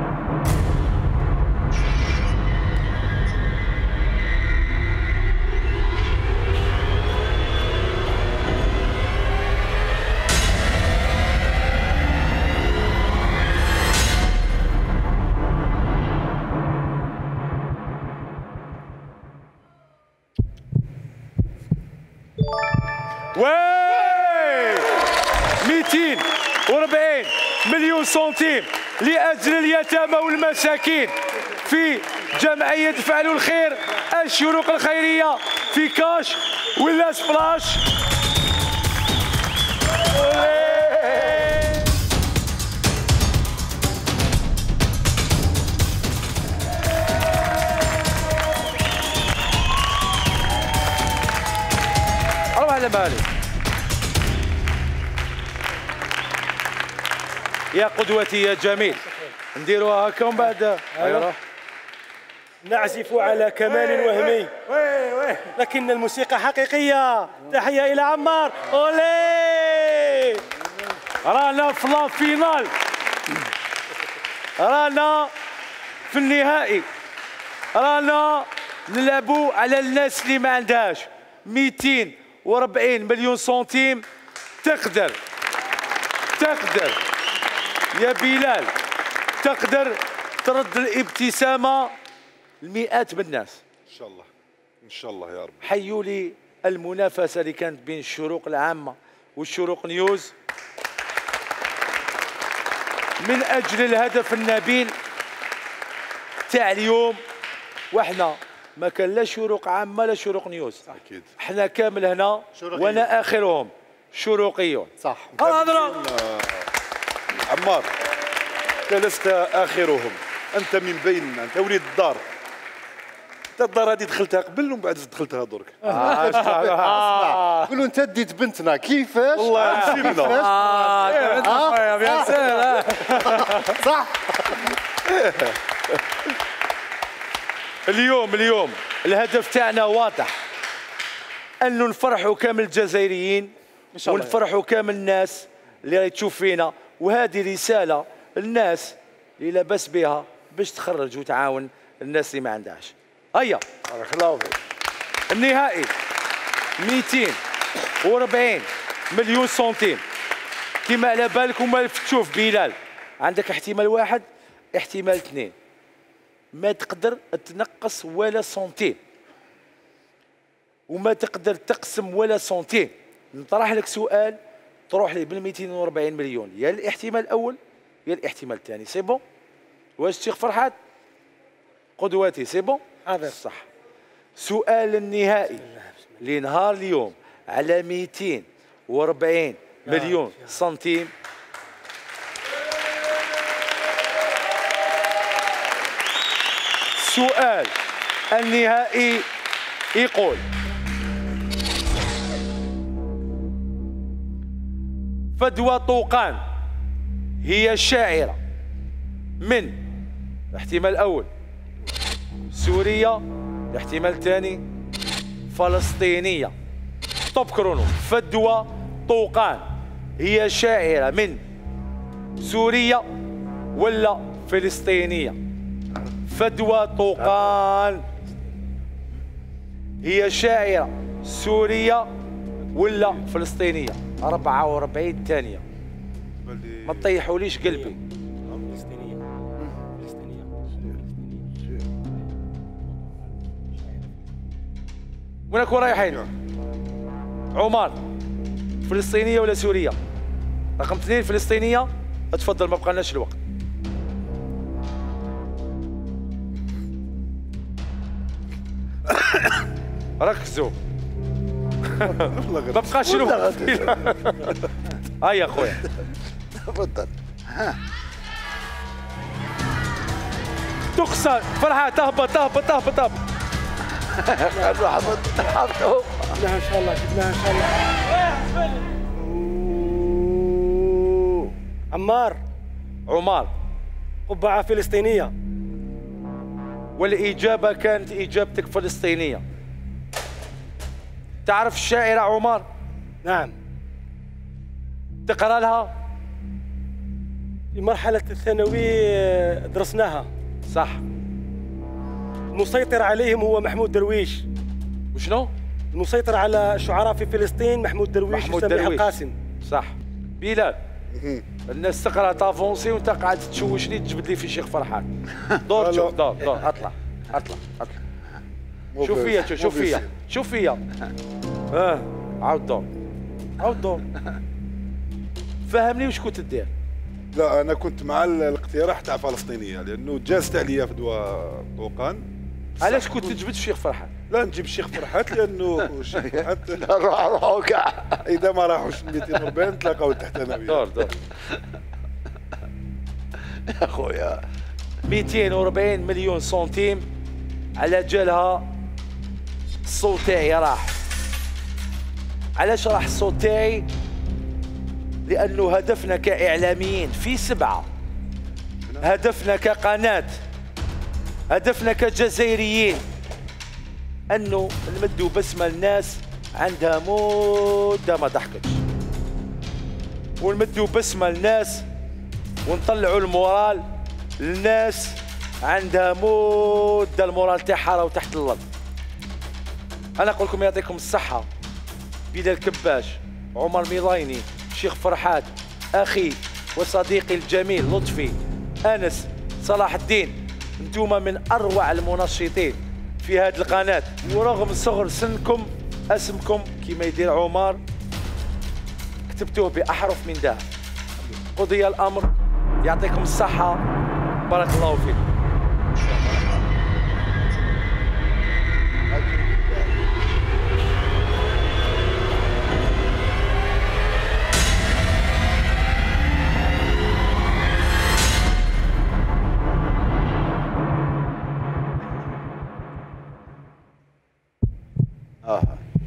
واي مئتين وأربعين مليون سنتيم لأجل اليتامى والمساكين في جمعية فعلوا الخير الشروق الخيرية في كاش ولا سبلاش. روح على بالي يا قدوتي يا جميل. نديروها هكا ومن بعد أيوة. نعزف على كمان وهمي لكن الموسيقى حقيقية. تحية إلى عمار. أولي رانا في لا فينال، رانا في النهائي، رانا نلعبوا على الناس اللي ما عندهاش. مئتين وأربعين مليون سنتيم. تقدر تقدر يا بلال تقدر ترد الابتسامة لمئات من الناس ان شاء الله ان شاء الله يا رب. حيوا لي المنافسة اللي كانت بين الشروق العامة والشروق نيوز من أجل الهدف النبيل تاع اليوم. واحنا ما كان لا شروق عامة لا شروق نيوز. اكيد احنا كامل هنا وانا اخرهم شروقيون. صح. هضره عمار، انت لست اخرهم، انت من بيننا، انت وليد الدار. انت الدار هذه دخلتها قبل ومن بعد دخلتها درك. اسمع قولوا انت ديت بنتنا كيفاش؟ والله نسيبنا. اه بيان سير. صح. اليوم اليوم الهدف تاعنا واضح، انه نفرحوا كامل الجزائريين ونفرحوا كامل الناس اللي راهي تشوف فينا. وهذه رساله للناس اللي لاباس بها باش تخرج وتعاون الناس اللي ما عندهاش. هيا بارك الله فيك. النهائي مئتين وأربعين مليون سنتيم. كيما على بالك وما تشوف بلال، عندك احتمال واحد احتمال اثنين، ما تقدر تنقص ولا سنتيم وما تقدر تقسم ولا سنتيم. نطرح لك سؤال تروح لي بال مئتين وأربعين مليون، يا الاحتمال الاول يا الاحتمال الثاني. سي بون؟ واش الشيخ فرحات قدوتي سي بون؟ حاضر. صح. سؤال النهائي لنهار اليوم على مئتين وأربعين مليون سنتيم. السؤال النهائي يقول: فدوى طوقان هي شاعرة من الاحتمال الأول سورية، الاحتمال الثاني فلسطينية. طب كرونو. فدوى طوقان هي شاعرة من سورية ولا فلسطينية؟ فدوى طوقان هي شاعرة سورية ولا فلسطينية؟ أربعة وأربعين ثانية. ما تطيحوليش قلبي. وينكم رايحين؟ عمر فلسطينية ولا سورية؟ رقم اثنين فلسطينية. اتفضل ما بقالناش الوقت. ركزوا. ما بقاش الوقت. هيا يا خويا تفضل. ها تخسر فرحة. تهبط تهبط تهبط تهبط. نروح هبط هبطوا. جبناها ان شاء الله جبناها ان شاء الله. عمار عمر قبعة فلسطينية. والإجابة كانت إجابتك فلسطينية. تعرف الشاعرة عمر؟ نعم. تقرأ لها؟ في مرحلة الثانوي درسناها. صح. المسيطر عليهم هو محمود درويش. وشنو؟ المسيطر على الشعراء في فلسطين محمود درويش محمود وسميح درويش. القاسم. صح. بلال الناس تقرا تافونسي وانت قاعد تشوش لي تجبد لي في شيخ فرحان. دور شوف دور دور اطلع اطلع اطلع. شوف فيا شوف فيا شوف فيا. اه عاود دور عاود دور. فهمني واش كنت دير؟ لا انا كنت مع الاقتراح تاع فلسطينيه لانه جازت عليا فدوى طوقان. علاش كنت تجبد في شيخ فرحان؟ لا نجيب الشيخ فرحات لانه الشيخ فرحات روح روحوا كاع. اذا ما راحوش مئتين وأربعين تلاقاو تحت انا وياه. دور دور. يا خويا مئتين وأربعين مليون سنتيم على جالها الصوت تاعي راح. علاش راح الصوت تاعي؟ لأنه هدفنا كإعلاميين في سبعة، هدفنا كقناة، هدفنا كجزائريين أنه نمدوا بسمة للناس عندها مدة ما ضحكتش، ونمدوا بسمة للناس ونطلعوا المورال للناس عندها مدة المورال تاعها راهو تحت الأرض. أنا أقول لكم يعطيكم الصحة. بلال كباش، عمر ميلايني، شيخ فرحات، أخي وصديقي الجميل لطفي، أنس، صلاح الدين، انتوما من أروع المنشطين في هذه القناة، ورغم صغر سنكم اسمكم كما يدير عمر كتبتوه بأحرف من ذهب. قضي الأمر، يعطيكم الصحة، بارك الله فيكم. اه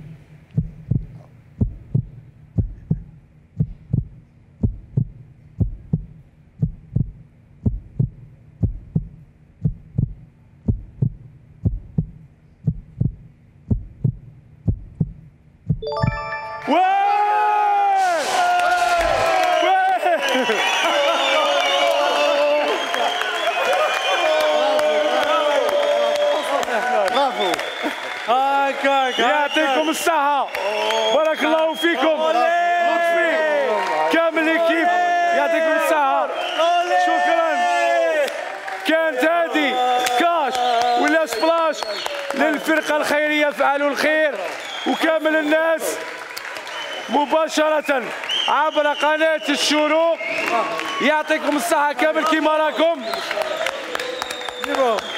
يعطيكم الصحة، بارك الله فيكم. لطفي كامل الكيف يعطيكم الصحة، شكرا. كانت هذه كاش ولا سبلاش للفرقة الخيرية فعلوا الخير وكامل الناس مباشرة عبر قناة الشروق. يعطيكم الصحة كامل كيما راكم.